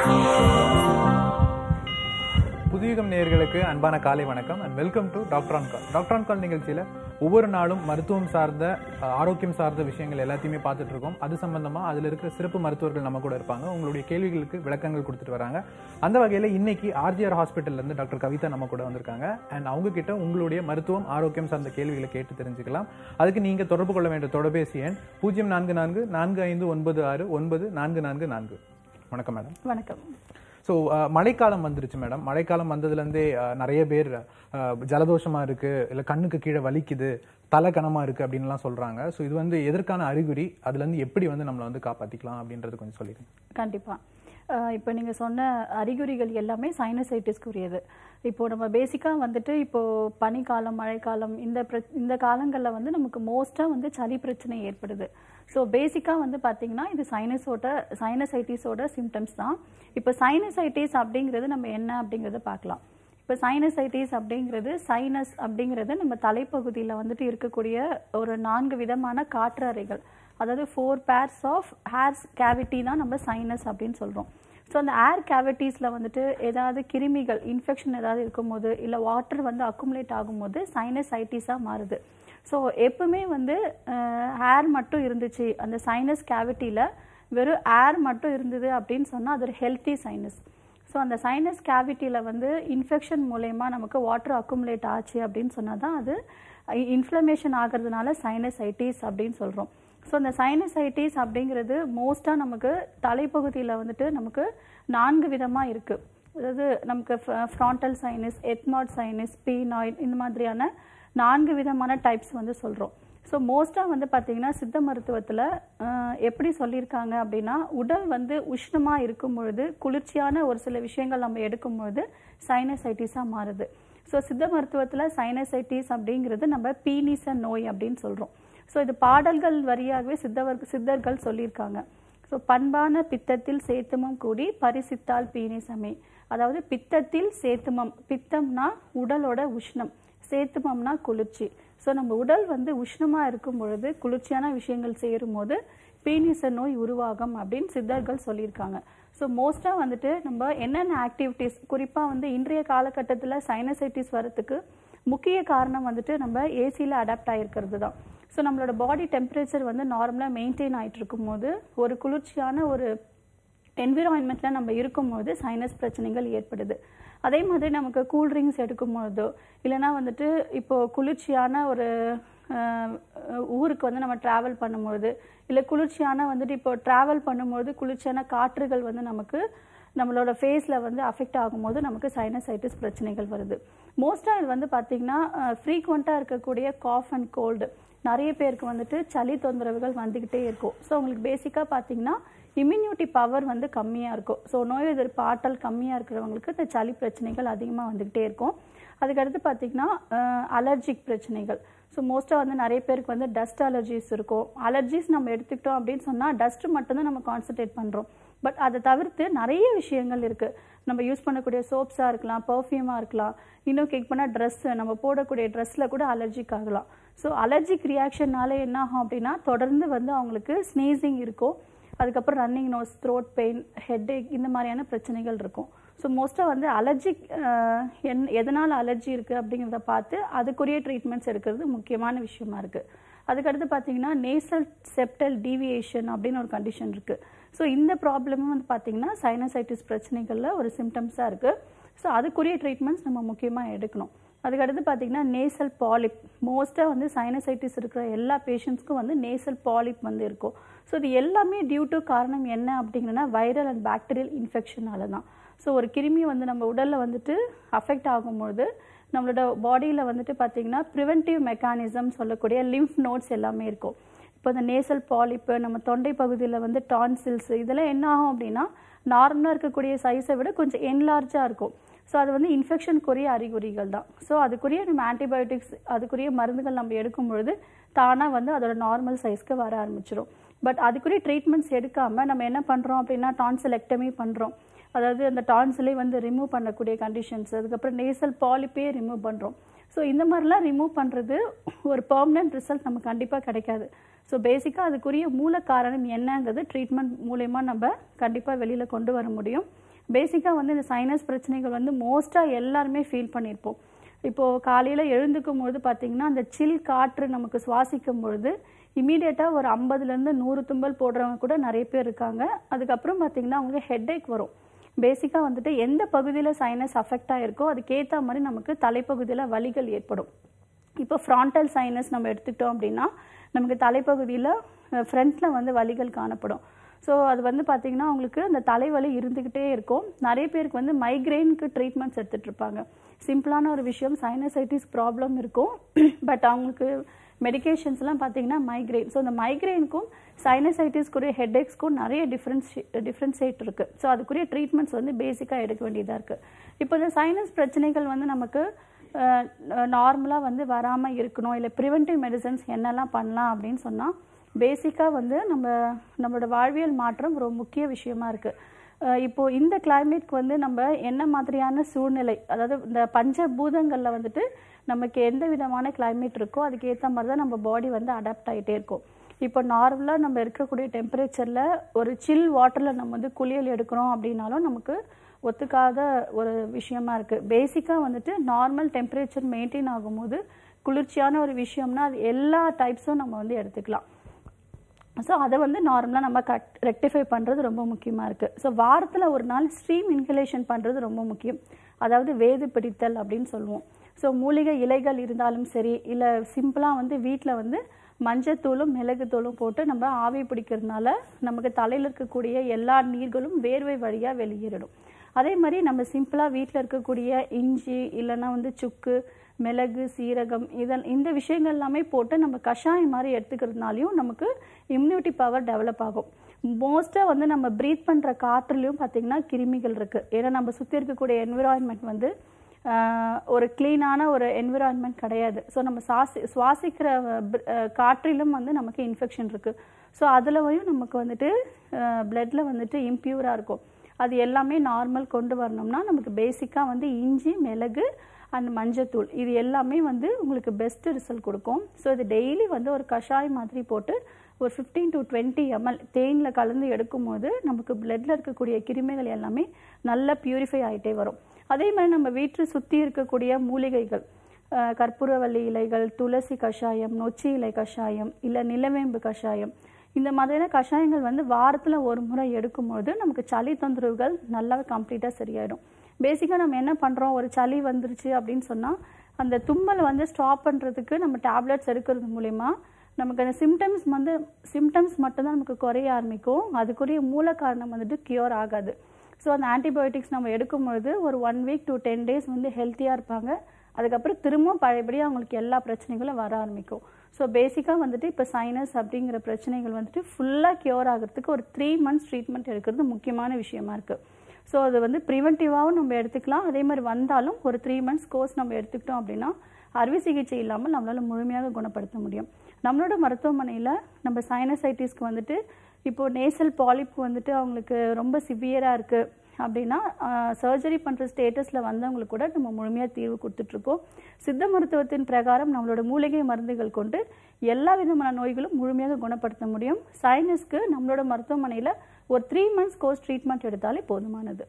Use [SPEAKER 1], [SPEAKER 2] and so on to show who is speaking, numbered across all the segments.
[SPEAKER 1] புதியுகம் நேயர்களுக்கு அன்பான காலை வணக்கம் and welcome to doctor on call. Doctor on call நிகழ்ச்சியில் ஒவ்வொரு நாளும் மருத்துவம் சார்ந்த ஆரோக்கியம் சார்ந்த விஷயங்கள் எல்லாத்தையுமே பார்த்துட்டு இருக்கோம். அது சம்பந்தமா அதில் இருக்கிற சிறப்பு மருத்துவர்கள் நம்ம கூட இருப்பாங்க. உங்களுடைய கேள்விகளுக்கு விளக்கங்கள் கொடுத்துட்டு வராங்க. அந்த வகையில் இன்னைக்கு ஆர்ஜிஆர் ஹாஸ்பிட்டல்ல இருந்து டாக்டர் கவிதா நம்ம கூட வந்திருக்காங்க. அண்ட் அவங்க கிட்ட உங்களுடைய மருத்துவம் ஆரோக்கியம் சார்ந்த கேள்விகளை கேட்டு தெரிஞ்சுக்கலாம். அதுக்கு நீங்க தொடர்பு கொள்ள வேண்டிய தொலைபேசி எண் 044445969444. வணக்கம் மேடம்.
[SPEAKER 2] வணக்கம்.
[SPEAKER 1] ஸோ மழைக்காலம் வந்துருச்சு மேடம். மழைக்காலம் வந்ததுலேருந்தே நிறைய பேர் ஜலதோஷமாக இருக்குது, இல்லை கண்ணுக்கு கீழே வலிக்குது, தலை கனமாக இருக்குது அப்படின்லாம் சொல்கிறாங்க. ஸோ இது வந்து எதற்கான அறிகுறி, அதுலேருந்து எப்படி வந்து நம்மளை வந்து காப்பாற்றிக்கலாம் அப்படின்றது கொஞ்சம் சொல்லிடுங்க.
[SPEAKER 2] கண்டிப்பாக. இப்போ நீங்கள் சொன்ன அறிகுறிகள் எல்லாமே சைனசைட்டிஸ்க்குரியது. இப்போது நம்ம பேசிக்காக வந்துட்டு இப்போது பனிக்காலம், மழைக்காலம் இந்த காலங்களில் வந்து நமக்கு மோஸ்ட்டாக வந்து சளி பிரச்சனை ஏற்படுது. ஸோ பேசிக்காக வந்து பார்த்திங்கன்னா இது சைனசைட்டிஸோட சிம்டம்ஸ் தான். இப்போ சைனசைட்டிஸ் அப்படிங்கிறது நம்ம என்ன அப்படிங்கிறத பார்க்கலாம். இப்போ சைனசைட்டிஸ் அப்படிங்கிறது, சைனஸ் அப்படிங்கிறது நம்ம தலைப்பகுதியில் வந்துட்டு இருக்கக்கூடிய ஒரு 4 விதமான காற்றறைகள், அதாவது 4 pairs ஆஃப் ஹேர்ஸ் கேவிட்டி தான் நம்ம சைனஸ் அப்படின்னு சொல்கிறோம். ஸோ அந்த ஏர் கேவிட்டிஸில் வந்துட்டு ஏதாவது கிருமிகள், இன்ஃபெக்ஷன் ஏதாவது இருக்கும்போது, இல்லை வாட்டர் வந்து அக்குமுலேட் ஆகும்போது சைனசைட்டிஸாக மாறுது. ஸோ எப்பவுமே வந்து ஏர் மட்டும் இருந்துச்சு, அந்த சைனஸ் கேவிட்டியில் வெறும் ஏர் மட்டும் இருந்தது அப்படின்னு சொன்னால் அது ஒரு ஹெல்த்தி சைனஸ். ஸோ அந்த சைனஸ் கேவிட்டியில் வந்து இன்ஃபெக்ஷன் மூலயமா நமக்கு வாட்டர் அக்குமுலேட் ஆச்சு அப்படின்னு சொன்னால் தான் அது இன்ஃப்ளமேஷன் ஆகிறதுனால சைனசைட்டிஸ் அப்படின்னு சொல்கிறோம். ஸோ அந்த சைனசைட்டிஸ் அப்படிங்கிறது மோஸ்ட்டாக நமக்கு தலைப்பகுதியில் வந்துட்டு நமக்கு 4 விதமாக இருக்குது. அதாவது நமக்கு frontal sinus, ethmoid sinus, sphenoid, இந்த மாதிரியான 4 விதமான டைப்ஸ் வந்து சொல்கிறோம். ஸோ மோஸ்ட்டாக வந்து பார்த்திங்கன்னா சித்த மருத்துவத்தில் எப்படி சொல்லியிருக்காங்க அப்படின்னா, உடல் வந்து உஷ்ணமாக இருக்கும் பொழுது, குளிர்ச்சியான ஒரு சில விஷயங்கள் நம்ம எடுக்கும் பொழுது சைனசைட்டிஸாக மாறுது. ஸோ சித்த மருத்துவத்தில் சைனசைட்டிஸ் அப்படிங்கிறது நம்ம பீனிச நோய் அப்படின்னு சொல்கிறோம். ஸோ இது பாடல்கள் வழியாகவே சித்தர்கள் சொல்லியிருக்காங்க. ஸோ பண்பான பித்தத்தில் சேத்துமம் கூடி பரிசித்தால் பீனிசமே, அதாவது பித்தத்தில் சேத்துமம், பித்தம்னா உடலோட உஷ்ணம், சேத்துமம்னா குளிர்ச்சி. ஸோ நம்ம உடல் வந்து உஷ்ணமாக இருக்கும் பொழுது குளிர்ச்சியான விஷயங்கள் சேரும் போது பீனிச நோய் உருவாகும் அப்படின்னு சித்தர்கள் சொல்லியிருக்காங்க. ஸோ மோஸ்ட்டாக வந்துட்டு நம்ம என்னென்ன ஆக்டிவிட்டீஸ், குறிப்பாக வந்து இன்றைய காலகட்டத்தில் சைனசைட்டிஸ் வரத்துக்கு முக்கிய காரணம் வந்துட்டு நம்ம ஏசியில் அடாப்ட் ஆகிருக்கிறது தான். ஸோ நம்மளோட பாடி டெம்பரேச்சர் வந்து நார்மலாக மெயின்டைன் ஆகிட்டு இருக்கும்போது, ஒரு குளிர்ச்சியான ஒரு என்விரான்மெண்ட்டில் நம்ம இருக்கும்போது சைனஸ் பிரச்சனைகள் ஏற்படுது. அதே மாதிரி நமக்கு கூல்ட்ரிங்க்ஸ் எடுக்கும்பொழுதோ, இல்லைனா வந்துட்டு இப்போது குளிர்ச்சியான ஒரு ஊருக்கு வந்து நம்ம ட்ராவல் பண்ணும்பொழுது, இல்லை குளிர்ச்சியான வந்துட்டு இப்போ ட்ராவல் பண்ணும்பொழுது குளிர்ச்சியான காற்றுகள் வந்து நமக்கு நம்மளோட ஃபேஸில் வந்து அஃபெக்ட் ஆகும்போது நமக்கு சைனசைட்டிஸ் பிரச்சனைகள் வருது. மோஸ்ட்டாக இது வந்து பார்த்திங்கன்னா ஃப்ரீக்வெண்ட்டாக இருக்கக்கூடிய காஃப் அண்ட் கோல்டு, நிறைய பேருக்கு வந்துட்டு சளி தொந்தரவுகள் வந்துக்கிட்டே இருக்கும். ஸோ உங்களுக்கு பேசிக்காக பார்த்திங்கன்னா இம்யூனிட்டி பவர் வந்து கம்மியாக இருக்கும். ஸோ நோய் எதிர்ப்பு ஆற்றல் கம்மியாக இருக்கிறவங்களுக்கு இந்த சளி பிரச்சனைகள் அதிகமாக வந்துக்கிட்டே இருக்கும். அதுக்கடுத்து பார்த்திங்கன்னா அலர்ஜிக் பிரச்சனைகள். ஸோ மோஸ்ட்டாக வந்து நிறைய பேருக்கு வந்து டஸ்ட் அலர்ஜிஸ் இருக்கும். அலர்ஜிஸ் நம்ம எடுத்துக்கிட்டோம் அப்படின்னு சொன்னால் டஸ்ட்டு மட்டும்தான் நம்ம கான்சன்ட்ரேட் பண்ணுறோம். பட் அதை தவிர்த்து நிறைய விஷயங்கள் இருக்குது. நம்ம யூஸ் பண்ணக்கூடிய சோப்ஸாக இருக்கலாம், பர்ஃப்யூமாக இருக்கலாம், இன்னும் கேக் பண்ணால் ட்ரெஸ்ஸு, நம்ம போடக்கூடிய ட்ரெஸ்ஸில் கூட அலர்ஜிக் ஆகலாம். ஸோ அலர்ஜிக் ரியாக்ஷன்னால என்ன ஆகும் அப்படின்னா, தொடர்ந்து வந்து அவங்களுக்கு ஸ்னீசிங் இருக்கும், அதுக்கப்புறம் running nose, throat pain, headache, இந்த மாதிரியான பிரச்சனைகள் இருக்கும். ஸோ மோஸ்ட்டாக வந்து அலர்ஜிக் எதனால் அலர்ஜி இருக்குது அப்படிங்கிறத பார்த்து அதுக்குரிய ட்ரீட்மெண்ட்ஸ் எடுக்கிறது முக்கியமான விஷயமா இருக்குது. அதுக்கடுத்து பார்த்திங்கன்னா நேசல் செப்டல் டீவியேஷன் அப்படின்னு ஒரு கண்டிஷன் இருக்குது. ஸோ இந்த ப்ராப்ளமும் வந்து பார்த்திங்கன்னா சைனசைட்டிஸ் பிரச்சனைகளில் ஒரு சிம்டம்ஸாக இருக்குது. ஸோ அதுக்குரிய ட்ரீட்மெண்ட்ஸ் நம்ம முக்கியமாக எடுக்கணும். அதுக்கடுத்து பார்த்திங்கன்னா நேசல் பாலிப், மோஸ்ட்டாக வந்து சைனசைட்டிஸ் இருக்கிற எல்லா பேஷண்ட்ஸ்க்கும் வந்து நேசல் பாலிப் வந்து இருக்கும். ஸோ இது எல்லாமே டியூ டு காரணம் என்ன அப்படிங்கன்னா வைரல் அண்ட் பாக்டீரியல் இன்ஃபெக்ஷனால தான். ஸோ ஒரு கிருமி வந்து நம்ம உடலில் வந்துட்டு அஃபெக்ட் ஆகும்போது நம்மளோட பாடியில் வந்துட்டு பார்த்திங்கன்னா ப்ரிவென்டிவ் மெக்கானிசம் சொல்லக்கூடிய லிம்ஃப் நோட்ஸ் எல்லாமே இருக்கும். இப்போ இந்த நேசல் பாலிப்பு, நம்ம தொண்டை பகுதியில் வந்து டான்சில்ஸ், இதெல்லாம் என்ன ஆகும் அப்படின்னா நார்மலாக இருக்கக்கூடிய சைஸை விட கொஞ்சம் என்லார்ஜாக இருக்கும். ஸோ அது வந்து இன்ஃபெக்ஷனுக்குரிய அறிகுறிகள் தான். ஸோ அதுக்குரிய நம்ம ஆன்டிபயோட்டிக்ஸ், அதுக்குரிய மருந்துகள் நம்ம எடுக்கும் பொழுது தானாக வந்து அதோட நார்மல் சைஸ்க்கு வர ஆரம்பிச்சிடும். பட் அதுக்குரிய ட்ரீட்மெண்ட்ஸ் எடுக்காமல் நம்ம என்ன பண்ணுறோம் அப்படின்னா டான்சிலெக்டமி பண்ணுறோம். அதாவது அந்த டான்சிலே வந்து ரிமூவ் பண்ணக்கூடிய கண்டிஷன்ஸ், அதுக்கப்புறம் நேசல் பாலிப்பே ரிமூவ் பண்ணுறோம். ஸோ இந்த மாதிரிலாம் ரிமூவ் பண்ணுறது ஒரு பெர்மனன்ட் ரிசல்ட் நமக்கு கண்டிப்பாக கிடைக்காது. ஸோ பேசிக்காக அதுக்குரிய மூல காரணம் என்னங்கிறது ட்ரீட்மெண்ட் மூலயமா நம்ம கண்டிப்பாக வெளியில் கொண்டு வர முடியும். பேசிக்காக வந்து இந்த சைனஸ் பிரச்சனைகள் வந்து மோஸ்ட்டாக எல்லாருமே ஃபீல் பண்ணியிருப்போம். இப்போது காலையில் எழுந்துக்கும் பொழுது பார்த்திங்கன்னா அந்த சில் காற்று நமக்கு சுவாசிக்கும் பொழுது இமீடியட்டாக ஒரு 50லேருந்து 100 தும்பல் போடுறவங்க கூட நிறைய பேர் இருக்காங்க. அதுக்கப்புறம் பார்த்திங்கன்னா அவங்க ஹெட்ஏக் வரும். பேசிக்காக வந்துட்டு எந்த பகுதியில் சைனஸ் அஃபெக்ட் ஆகிருக்கோ அதுக்கேற்ற மாதிரி நமக்கு தலைப்பகுதியில் வலிகள் ஏற்படும். இப்போ ஃப்ரான்டல் சைனஸ் நம்ம எடுத்துக்கிட்டோம் அப்படின்னா நமக்கு தலைப்பகுதியில் ஃப்ரண்ட்டில் வந்து வலிகள் காணப்படும். ஸோ அது வந்து பார்த்திங்கன்னா அவங்களுக்கு அந்த தலைவலி இருந்துக்கிட்டே இருக்கும். நிறைய பேருக்கு வந்து மைக்ரெயினுக்கு ட்ரீட்மெண்ட்ஸ் எடுத்துகிட்டு இருப்பாங்க. சிம்பிளான ஒரு விஷயம், சைனசைட்டிஸ் ப்ராப்ளம் இருக்கும், பட் அவங்களுக்கு மெடிகேஷன்ஸ்லாம் பார்த்திங்கன்னா மைக்ரெயின். ஸோ அந்த மைக்ரெயினுக்கும் சைனசைட்டிஸ்க்குரிய ஹெட்ஏக்ஸ்க்கும் நிறைய டிஃப்ரென்ஷியேட் இருக்குது. ஸோ அதுக்குரிய ட்ரீட்மெண்ட்ஸ் வந்து பேசிக்காக எடுக்க வேண்டியதாக இருக்குது. இப்போ இந்த சைனஸ் பிரச்சனைகள் வந்து நமக்கு நார்மலாக வந்து வராமல் இருக்கணும், இல்லை ப்ரிவென்டிவ் மெடிசன்ஸ் என்னெல்லாம் பண்ணலாம் அப்படின்னு சொன்னால் பேசிக்காக வந்து நம்மளோட வாழ்வியல் மாற்றம் ஒரு முக்கிய விஷயமா இருக்குது. இப்போது இந்த கிளைமேட்க்கு வந்து நம்ம என்ன மாதிரியான சூழ்நிலை, அதாவது இந்த பஞ்சபூதங்களில் வந்துட்டு நமக்கு எந்த விதமான கிளைமேட் இருக்கோ அதுக்கு ஏற்ற மாதிரி தான் நம்ம பாடி வந்து அடாப்ட் ஆகிட்டே இருக்கும். இப்போ நார்மலாக நம்ம இருக்கக்கூடிய டெம்பரேச்சரில் ஒரு சில் வாட்டரில் நம்ம வந்து குளியல் எடுக்கிறோம் அப்படின்னாலும் நமக்கு ஒத்துக்காத ஒரு விஷயமா இருக்குது. பேசிக்காக வந்துட்டு நார்மல் டெம்பரேச்சர் மெயின்டைன் ஆகும்போது குளிர்ச்சியான ஒரு விஷயம்னா அது எல்லா டைப்ஸும் நம்ம வந்து எடுத்துக்கலாம். ஸோ அதை வந்து நார்மலாக நம்ம ரெக்டிஃபை பண்ணுறது ரொம்ப முக்கியமாக இருக்குது. ஸோ வாரத்தில் ஒரு நாள் ஸ்ட்ரீம் இன்ஹலேஷன் பண்ணுறது ரொம்ப முக்கியம். அதாவது வேது பிடித்தல் அப்படின்னு சொல்லுவோம். ஸோ மூலிகை இலைகள் இருந்தாலும் சரி, இல்லை சிம்பிளாக வந்து வீட்டில் வந்து மஞ்சத்தூளும் மிளகுத்தூளும் போட்டு நம்ம ஆவி பிடிக்கிறதுனால நமக்கு தலையில் இருக்கக்கூடிய எல்லா நீர்களும் வேர்வை வழியாக வெளியேறிடும். அதே மாதிரி நம்ம சிம்பிளாக வீட்டில் இருக்கக்கூடிய இஞ்சி இல்லைன்னா வந்து சுக்கு, மிளகு, சீரகம் இந்த விஷயங்கள் எல்லாமே போட்டு நம்ம கஷாயம் மாதிரி எடுத்துக்கிறதுனாலையும் நமக்கு இம்யூனிட்டி பவர் டெவலப் ஆகும். மோஸ்ட்டாக வந்து நம்ம ப்ரீத் பண்ணுற காற்றுலையும் பார்த்திங்கன்னா கிருமிகள் இருக்குது. ஏன்னா நம்ம சுற்றி இருக்கக்கூடிய என்விரான்மெண்ட் வந்து ஒரு க்ளீனான ஒரு என்விரான்மெண்ட் கிடையாது. ஸோ நம்ம சுவாசிக்கிற காற்றிலும் வந்து நமக்கு இன்ஃபெக்ஷன் இருக்குது. ஸோ அதுலயும் நமக்கு வந்துட்டு பிளட்டில் வந்துட்டு இம்ப்யூராக இருக்கும். அது எல்லாமே நார்மல் கொண்டு வரணும்னா நமக்கு பேசிக்காக வந்து இஞ்சி, மிளகு அண்ட் மஞ்சத்தூள் இது எல்லாமே வந்து உங்களுக்கு பெஸ்ட்டு ரிசல்ட் கொடுக்கும். ஸோ இது டெய்லி வந்து ஒரு கஷாயம் மாதிரி போட்டு ஒரு 15 to 20 ml தேனில் கலந்து எடுக்கும்போது நமக்கு பிளட்டில் இருக்கக்கூடிய கிருமிகள் எல்லாமே நல்லா பியூரிஃபை ஆகிட்டே வரும். அதே மாதிரி நம்ம வீட்டில் சுற்றி இருக்கக்கூடிய மூலிகைகள், கற்பூரவள்ளி இலைகள், துளசி கஷாயம், நொச்சி இலை கஷாயம், இல்லை நிலவேம்பு கஷாயம், இந்த மாதிரியான கஷாயங்கள் வந்து வாரத்தில் ஒரு முறை எடுக்கும்போது நமக்கு சளி தொந்தரவுகள் நல்லாவே கம்ப்ளீட்டாக சரியாயிடும். பேசிக்காக நம்ம என்ன பண்ணுறோம், ஒரு சளி வந்துருச்சு அப்படின்னு சொன்னால் அந்த தும்மல் வந்து ஸ்டாப் பண்ணுறதுக்கு நம்ம டேப்லெட்ஸ் எடுக்கிறது மூலிமா நமக்கு அந்த சிம்டம்ஸ் மட்டும்தான் நமக்கு குறைய ஆரம்பிக்கும். அதுக்குரிய மூல காரணம் வந்துட்டு கியூர் ஆகாது. ஸோ அந்த ஆன்டிபயோட்டிக்ஸ் நம்ம எடுக்கும்பொழுது ஒரு 1 week to 10 days வந்து ஹெல்த்தியாக இருப்பாங்க. அதுக்கப்புறம் திரும்பவும் பழையபடியாக அவங்களுக்கு எல்லா பிரச்சனைகளும் வர ஆரம்பிக்கும். ஸோ பேசிக்காக வந்துட்டு இப்போ சைனஸ் அப்படிங்கிற பிரச்சனைகள் வந்துட்டு ஃபுல்லாக கியூர் ஆகிறதுக்கு ஒரு 3 months ட்ரீட்மெண்ட் எடுக்கிறது முக்கியமான விஷயமா இருக்குது. ஸோ அது வந்து ப்ரிவென்டிவாகவும் நம்ம எடுத்துக்கலாம். அதே மாதிரி வந்தாலும் ஒரு 3 months கோர்ஸ் நம்ம எடுத்துக்கிட்டோம் அப்படின்னா அறுவை சிகிச்சை இல்லாமல் நம்மளால் முழுமையாக குணப்படுத்த முடியும். நம்மளோட மருத்துவமனையில் நம்ம சைனசைட்டிஸ்க்கு வந்துட்டு இப்போது நேசல் பாலிப் வந்துட்டு அவங்களுக்கு ரொம்ப சிவியராக இருக்குது அப்படின்னா சர்ஜரி பண்ணுற ஸ்டேட்டஸில் வந்தவங்களுக்கு கூட நம்ம முழுமையாக தீர்வு கொடுத்துட்ருக்கோம். சித்த மருத்துவத்தின் பிரகாரம் நம்மளோட மூலிகை மருந்துகள் கொண்டு எல்லா விதமான நோய்களும் முழுமையாக குணப்படுத்த முடியும். சைனஸ்க்கு நம்மளோட மருத்துவமனையில் ஒரு 3 months கோர்ஸ் ட்ரீட்மெண்ட் எடுத்தாலே போதுமானது.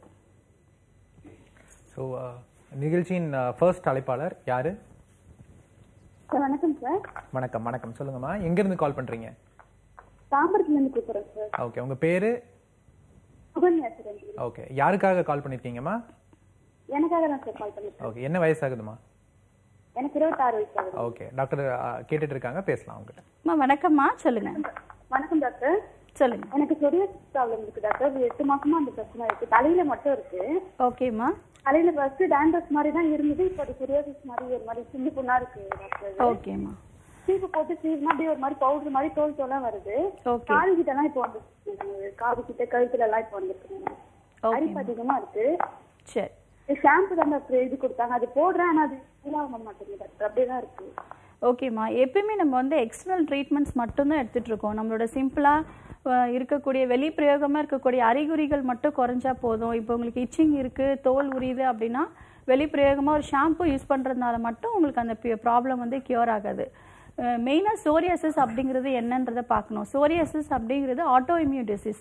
[SPEAKER 1] ஸோ நிகழ்ச்சியின் ஃபர்ஸ்ட் அழைப்பாளர் யாரு?
[SPEAKER 3] வணக்கம் சார்.
[SPEAKER 1] வணக்கம். வணக்கம், சொல்லுங்கம்மா. எங்கேருந்து கால் பண்ணுறீங்க?
[SPEAKER 3] தாம்பரத்துலேருந்து கூப்பிட்றேன் சார்.
[SPEAKER 1] ஓகே, உங்கள் பேர்?
[SPEAKER 3] சுகன்யா சார்.
[SPEAKER 1] ஓகே, யாருக்காக கால் பண்ணியிருக்கீங்கம்மா?
[SPEAKER 3] எனக்காக தான் சார் கால் பண்ணிருக்கேன்.
[SPEAKER 1] ஓகே, என்ன வயசாகுதுமா?
[SPEAKER 3] எனக்கு 26 வயசு ஆகுது.
[SPEAKER 1] ஓகே, டாக்டர் கேட்டுட்டு இருக்காங்க, பேசலாம் அவங்ககிட்ட.
[SPEAKER 2] வணக்கம்மா, சொல்லுங்க.
[SPEAKER 3] வணக்கம் டாக்டர்.
[SPEAKER 2] சொல்லுங்க.
[SPEAKER 3] எனக்கு சொரியாசிஸ் ப்ராப்ளம் இருக்கு டாக்டர். 8 மாசமா அந்த பிரச்சனை இருக்கு. தலையில மட்டும் இருக்கு.
[SPEAKER 2] ஓகேம்மா.
[SPEAKER 3] தலையில ஃபர்ஸ்ட் டாண்டஸ் மாதிரி தான் இருந்தது. இப்போ அது சொரியாசிஸ் மாதிரி ஒரு மாதிரி சின்ன புண்ணா இருக்கு டாக்டர்.
[SPEAKER 2] ஓகேம்மா.
[SPEAKER 3] சீப்பு போட்டு சீவுனா அப்படியே ஒரு மாதிரி பவுடர் மாதிரி தோல் தோலா வருது. கால் கிட்ட எல்லாம் இப்போ வந்து காது கிட்ட கழுத்துல எல்லாம் இப்போ வந்துருக்கு. அரிப்பு அதிகமா இருக்கு.
[SPEAKER 2] சரி,
[SPEAKER 3] ஷாம்பு தான் டாக்டர் எழுதி கொடுத்தாங்க. அது போடுறேன், ஆனால் அது ஆக மாட்டேங்குது டாக்டர். அப்படியே தான் இருக்கு.
[SPEAKER 2] ஓகேம்மா. எப்பயுமே நம்ம வந்து எக்ஸ்டர்னல் ட்ரீட்மெண்ட்ஸ் மட்டும்தான் எடுத்துகிட்டு இருக்கோம். நம்மளோட சிம்பிளாக இருக்கக்கூடிய வெளிப்பிரயோகமாக இருக்கக்கூடிய அறிகுறிகள் மட்டும் குறைஞ்சா போதும். இப்போ உங்களுக்கு இச்சிங் இருக்குது, தோல் உரியுது அப்படின்னா வெளிப்பிரயோகமாக ஒரு ஷாம்பு யூஸ் பண்ணுறதுனால மட்டும் உங்களுக்கு அந்த ப்ராப்ளம் வந்து கியூர் ஆகாது. மெயினாக சோரியாசிஸ் அப்படிங்கிறது என்னன்றதை பார்க்கணும். சோரியாசிஸ் அப்படிங்கிறது ஆட்டோ இம்யூன் டிசீஸ்.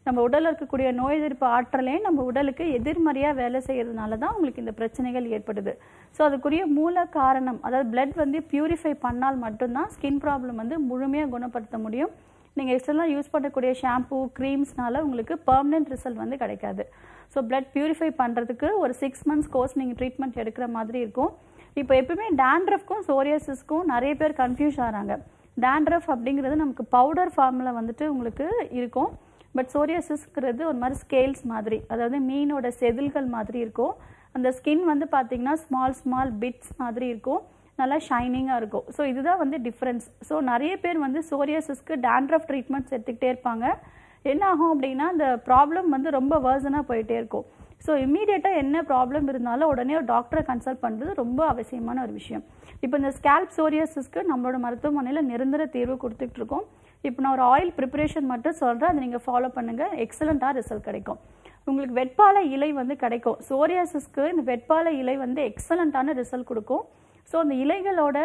[SPEAKER 2] நம்ம உடலில் இருக்கக்கூடிய நோய் எதிர்ப்பு ஆற்றலே நம்ம உடலுக்கு எதிர்மறையாக வேலை செய்யறதுனால தான் உங்களுக்கு இந்த பிரச்சனைகள் ஏற்படுது. ஸோ அதுக்குரிய மூல காரணம், அதாவது பிளட் வந்து பியூரிஃபை பண்ணால் மட்டும்தான் ஸ்கின் ப்ராப்ளம் வந்து முழுமையாக குணப்படுத்த முடியும். நீங்கள் எக்ஸ்டர்னலாக யூஸ் பண்ணக்கூடிய ஷாம்பூ க்ரீம்ஸ்னால உங்களுக்கு பெர்மனன்ட் ரிசல்ட் வந்து கிடைக்காது. ஸோ பிளட் பியூரிஃபை பண்ணுறதுக்கு ஒரு 6 months கோர்ஸ் நீங்கள் ட்ரீட்மெண்ட் எடுக்கிற மாதிரி இருக்கும். இப்போ எப்பவுமே டேண்ட்ரஃப்க்கும் சோரியாசிஸ்க்கும் நிறைய பேர் கன்ஃபியூஸ் ஆகிறாங்க. டேண்ட்ரஃப் அப்படிங்கிறது நமக்கு பவுடர் ஃபார்மில் வந்துட்டு உங்களுக்கு இருக்கும். பட் சோரியாசிஸ்ங்கிறது ஒரு மாதிரி ஸ்கேல்ஸ் மாதிரி, அதாவது மீனோட செதில்கள் மாதிரி இருக்கும். அந்த ஸ்கின் வந்து பார்த்தீங்கன்னா ஸ்மால் பிட்ஸ் மாதிரி இருக்கும், நல்லா ஷைனிங்காக இருக்கும். ஸோ இதுதான் வந்து டிஃப்ரென்ஸ். ஸோ நிறைய பேர் வந்து சோரியாசிஸ்க்கு டேண்ட்ரஃப் ட்ரீட்மெண்ட்ஸ் எடுத்துக்கிட்டே இருப்பாங்க. என்ன ஆகும் அப்படின்னா அந்த ப்ராப்ளம் வந்து ரொம்ப வேர்சனாக போயிட்டே இருக்கும். ஸோ இம்மீடியட்டாக என்ன ப்ராப்ளம் இருந்தாலும் உடனே ஒரு டாக்டரை கன்சல்ட் பண்ணுறது ரொம்ப அவசியமான ஒரு விஷயம். இப்போ இந்த ஸ்கேல்ப் சோரியாசிஸ்க்கு நம்மளோட மருத்துவமனையில் நிரந்தர தீர்வு கொடுத்துட்டு இருக்கோம். இப்போ நான் ஒரு ஆயில் ப்ரிப்பரேஷன் மட்டும் சொல்கிறேன், அதை நீங்கள் ஃபாலோ பண்ணுங்கள், எக்ஸலண்ட்டாக ரிசல்ட் கிடைக்கும். உங்களுக்கு வெட்பாலை இலை வந்து கிடைக்கும். சோரியாசிஸ்க்கு இந்த வெட்பாலை இலை வந்து எக்ஸலண்ட்டான ரிசல்ட் கொடுக்கும். ஸோ அந்த இலைகளோட